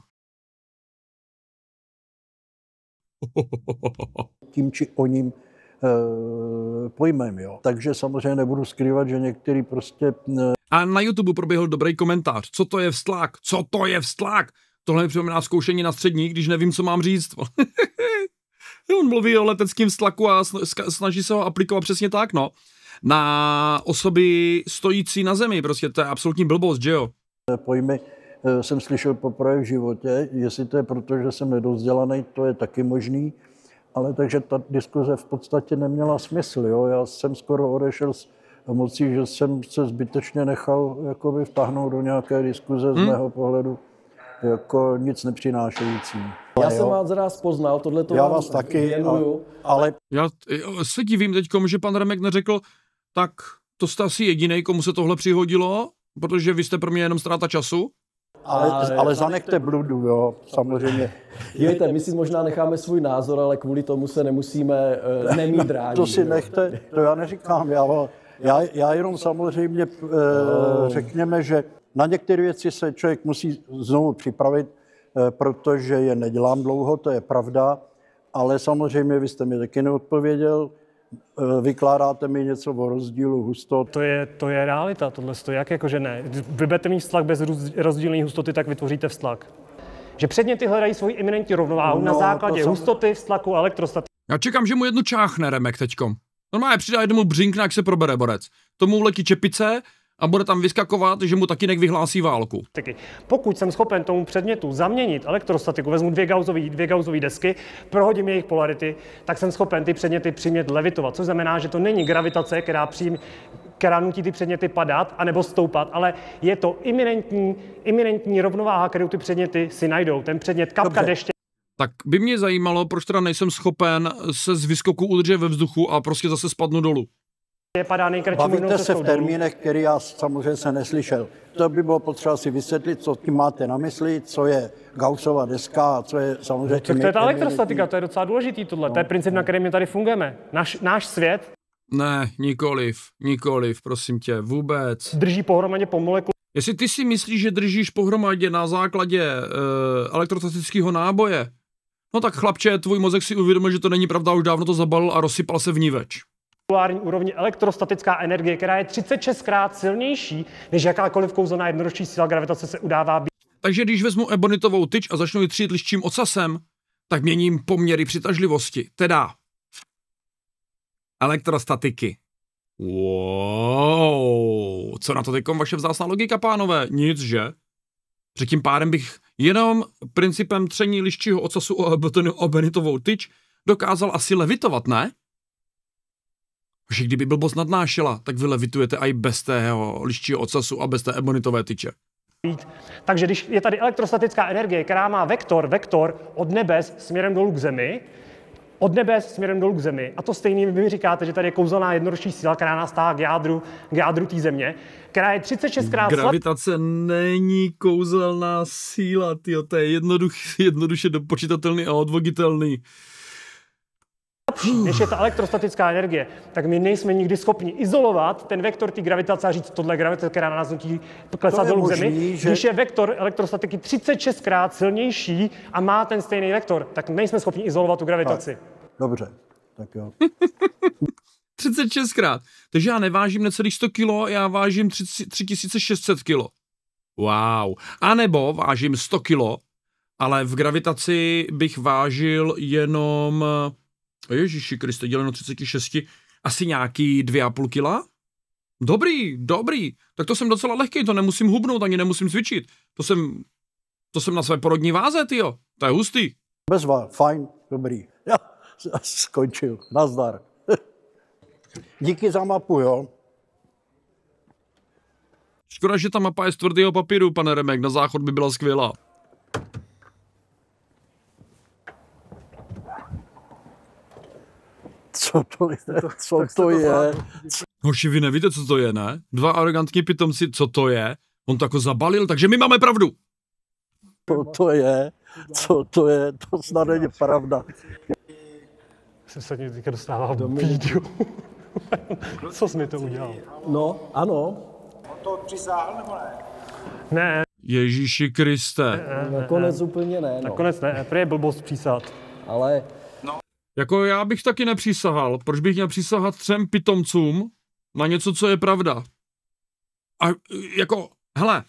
Tím či o ním e, pojmem, jo. Takže samozřejmě nebudu skrývat, že některý prostě... E... A na YouTube proběhl dobrý komentář. Co to je vztlak? Co to je vztlak? Tohle mi připomíná zkoušení na střední, když nevím, co mám říct. On mluví o leteckém vztlaku a snaží se ho aplikovat přesně tak, no. Na osoby stojící na zemi, prostě to je absolutní blbost, že jo? Pojmy jsem slyšel poprvé v životě, jestli to je proto, že jsem nedozdělaný, to je taky možný, ale takže ta diskuze v podstatě neměla smysl, jo. Já jsem skoro odešel s emocí, že jsem se zbytečně nechal jakoby vtáhnout do nějaké diskuze z hmm. mého pohledu jako nic nepřinášející. Já jsem vás rád poznal, tohle to já vás taky, věnuju. Ale... Já se divím teďkom, že pan Remek neřekl, tak to jste asi jedinej, komu se tohle přihodilo, protože vy jste pro mě jenom ztráta času. Ale, ale, ale zanechte bludu, jo, samozřejmě. Dívejte, my si možná necháme svůj názor, ale kvůli tomu se nemusíme uh, nemít rádi. To si nechte, to já neříkám. Já, já, já jenom samozřejmě uh, řekněme, že na některé věci se člověk musí znovu připravit, uh, protože je nedělám dlouho, to je pravda, ale samozřejmě vy jste mi taky neodpověděl. Vykládáte mi něco o rozdílu hustot. To je, to je realita, tohle stojí, jak jakože ne. Vy budete mít vztlak bez rozdílné hustoty, tak vytvoříte vztlak. Že předměty hledají svoji iminentní rovnováhu no, na základě jsem... hustoty, vztlaku a elektrostatiky. Já čekám, že mu jednu čáchne Remek teďkom. Normálně přidá jednomu břinkna, jak se probere borec. Tomu vletí čepice a bude tam vyskakovat, že mu taky vyhlásí válku. Pokud jsem schopen tomu předmětu zaměnit elektrostatiku, vezmu dvě gaussové dvě gaussové desky, prohodím jejich polarity, tak jsem schopen ty předměty přimět levitovat, což znamená, že to není gravitace, která, přijím, která nutí ty předměty padat anebo stoupat, ale je to iminentní, iminentní rovnováha, kterou ty předměty si najdou. Ten předmět kapka Dobře. deště. Tak by mě zajímalo, proč teda nejsem schopen se z vyskoku udržet ve vzduchu a prostě zase spadnu dolů. Padá nejkratší Bavíte se v termínech, který já samozřejmě se neslyšel. To by bylo potřeba si vysvětlit, co tím máte na mysli, co je Gaussova deska a co je samozřejmě... No, to je ta elektrostatika, to je docela důležitý tohle, no. To je princip, na kterém my tady fungujeme. Náš, náš svět... Ne, nikoliv, nikoliv, prosím tě, vůbec. Drží pohromadě po molekulu. Jestli ty si myslíš, že držíš pohromadě na základě uh, elektrostatického náboje, no tak chlapče, tvůj mozek si uvědomil, že to není pravda, už dávno to zabalil a rozsypal se vníveč. Úrovni elektrostatická energie, která je třicet šest krát silnější, než jakákoliv kouzelná jednodušší síla gravitace se udává být. Takže když vezmu ebonitovou tyč a začnu ji třít liščím ocasem, tak měním poměry přitažlivosti, teda elektrostatiky. Wow, co na to teďkom vaše vzácná logika, pánové? Nic, že? Že tím pádem bych jenom principem tření liščího ocasu o ebonitovou tyč dokázal asi levitovat, ne? Že kdyby blbost nadnášela, tak vy levitujete i bez tého liščího ocasu a bez té ebonitové tyče. Takže když je tady elektrostatická energie, která má vektor, vektor od nebes směrem dolů k Zemi, od nebes směrem dolů k Zemi, a to stejný vy mi říkáte, že tady je kouzelná jednodušší síla, která nás táhá k jádru, k jádru té Země, která je třicet šest krát... Gravitace není kouzelná síla, tyjo, to je jednoduch, jednoduše dopočitatelný a odvoditelný. Než je ta elektrostatická energie, tak my nejsme nikdy schopni izolovat ten vektor té gravitace a říct, tohle je gravitace, která na nás nutí klesat dolů k Zemi. Že... Když je vektor elektrostatiky třicet šest krát silnější a má ten stejný vektor, tak nejsme schopni izolovat tu gravitaci. Tak, dobře, tak jo. třicet šest krát. Takže já nevážím necelých sto kilo, já vážím tři tisíce šest set kilo. Wow. A nebo vážím sto kilo ale v gravitaci bych vážil jenom, Ježíši Kriste, děleno třicet šest, asi nějaký dvě a půl kila. Dobrý, dobrý, tak to jsem docela lehký, to nemusím hubnout, ani nemusím cvičit. To jsem, to jsem na své porodní váze, tyjo, to je hustý. Bezva, fajn, dobrý. Já skončil, nazdar. Díky za mapu, jo. Škoda, že ta mapa je z tvrdého papíru, pane Remek, na záchod by byla skvělá. Co to je? Co to je? Hoši, vy nevíte, co to je, ne? Dva arrogantní pitomci, co to je? On to jako zabalil, takže my máme pravdu. Co to je? Co to je? To snad není pravda. Jsem se teďka dostával do píďu. Co jsi mi to udělal? No, ano. On to odpřisáhl, nebo ne? Ne. Ježíši Kriste. Ne, ne, Nakonec ne. úplně ne. No. Nakonec ne, prý je blbost přísat. Ale... Jako já bych taky nepřísahal. Proč bych měl přísahat třem pitomcům na něco, co je pravda? A jako, hele,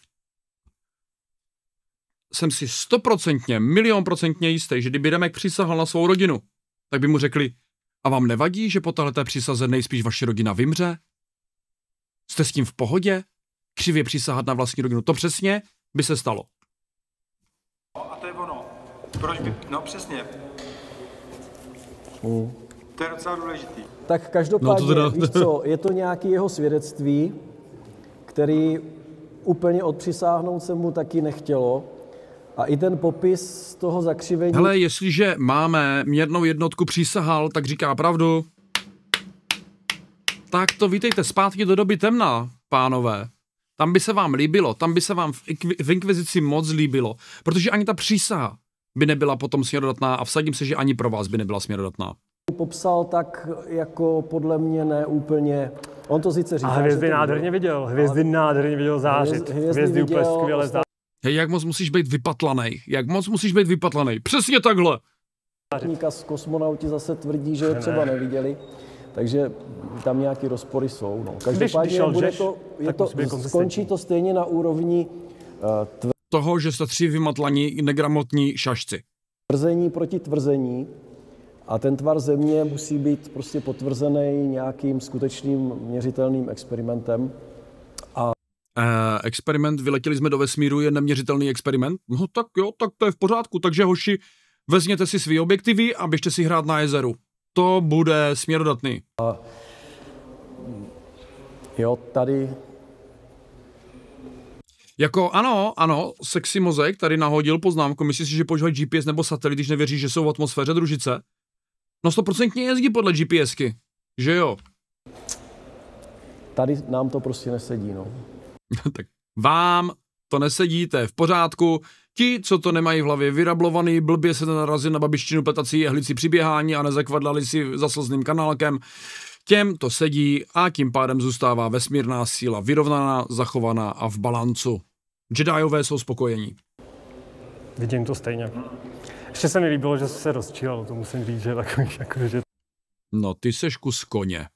jsem si stoprocentně, milion procentně jistý, že kdyby Remek přísahal na svou rodinu, tak by mu řekli, a vám nevadí, že po téhleté přísaze nejspíš vaše rodina vymře? Jste s tím v pohodě? Křivě přísahat na vlastní rodinu, to přesně by se stalo. No a to je ono. Proč by, no přesně. Mm. To je docela důležitý. Tak každopádně, no to teda... víš co, je to nějaký jeho svědectví, který úplně odpřisáhnout se mu taky nechtělo. A i ten popis toho zakřivení... Hele, jestliže máme měrnou jednotku přísahal, tak říká pravdu. Tak to vítejte zpátky do doby temna, pánové. Tam by se vám líbilo, tam by se vám v, v inkvizici moc líbilo, protože ani ta přísaha by nebyla potom směrodatná a vsadím se, že ani pro vás by nebyla směrodatná. Popsal tak jako podle mě ne úplně, on to sice říká, a hvězdy že to nádherně viděl, hvězdy ale... nádherně viděl zářit, hvězdy, hvězdy úplně skvěle zářit. Hej, jak moc musíš být vypatlanej, jak moc musíš být vypatlanej, přesně takhle. Z kosmonauti zase tvrdí, že je třeba neviděli, takže tam nějaký rozpory jsou. No. Každopádně bude to, je to, skončí to stejně na úrovni uh, tv... toho, že jste tři vymatlaní negramotní šašci. Tvrzení proti tvrzení a ten tvar země musí být prostě potvrzený nějakým skutečným měřitelným experimentem. A Eh, experiment, vyletěli jsme do vesmíru, je neměřitelný experiment? No tak jo, tak to je v pořádku, takže hoši, vezměte si svý objektivy a běžte si hrát na jezeru. To bude směrodatný. A jo, tady... Jako ano, ano, sexy mozek tady nahodil poznámku, myslíš si, že používají G P S nebo satelit, když nevěříš, že jsou v atmosféře, družice? No stoprocentně jezdí podle GPSky, že jo? Tady nám to prostě nesedí, no. Tak vám to nesedíte v pořádku. Ti, co to nemají v hlavě vyrablovaný, blbě se narazili na babištinu pletací jehlici při běhání a nezakvadlali si za slzným kanálkem, těm to sedí a tím pádem zůstává vesmírná síla vyrovnaná, zachovaná a v balancu. Jediové jsou spokojení. Vidím to stejně. Ještě se mi líbilo, že se rozčílal, to musím říct, že takový, jako, že... No ty seš kus koně.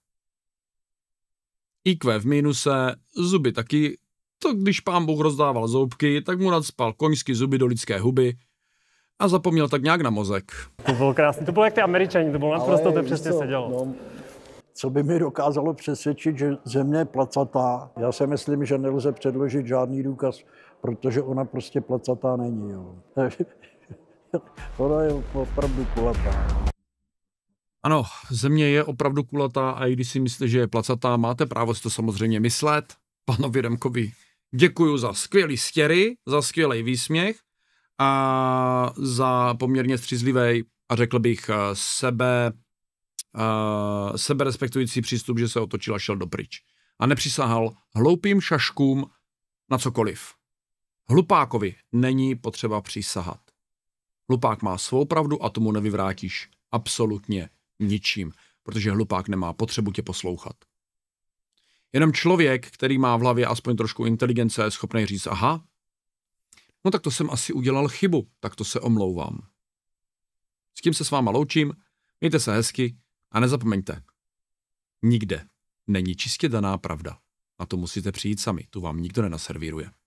í kvé v mínuse, zuby taky, to když pán Bůh rozdával zoubky, tak mu nacpal koňský zuby do lidské huby a zapomněl tak nějak na mozek. To bylo krásné, to bylo jak ty Američani, to bylo naprosto, to přesně se dělo. No. Co by mi dokázalo přesvědčit, že země je placatá? Já si myslím, že nelze předložit žádný důkaz, protože ona prostě placatá není. Jo. Ona je opravdu kulatá. Ano, země je opravdu kulatá a i když si myslíte, že je placatá, máte právo si to samozřejmě myslet. Panovi Remkovi děkuju za skvělý stěry, za skvělý výsměch a za poměrně střízlivý a řekl bych sebe, uh, seberespektující přístup, že se otočil a šel dopryč. A nepřisáhal hloupým šaškům na cokoliv. Hlupákovi není potřeba přísahat. Hlupák má svou pravdu a tomu nevyvrátíš absolutně ničím, protože hlupák nemá potřebu tě poslouchat. Jenom člověk, který má v hlavě aspoň trošku inteligence, je schopný říct, aha, no tak to jsem asi udělal chybu, tak to se omlouvám. S tím se s váma loučím, mějte se hezky a nezapomeňte, nikde není čistě daná pravda. Na to musíte přijít sami, tu vám nikdo nenaservíruje.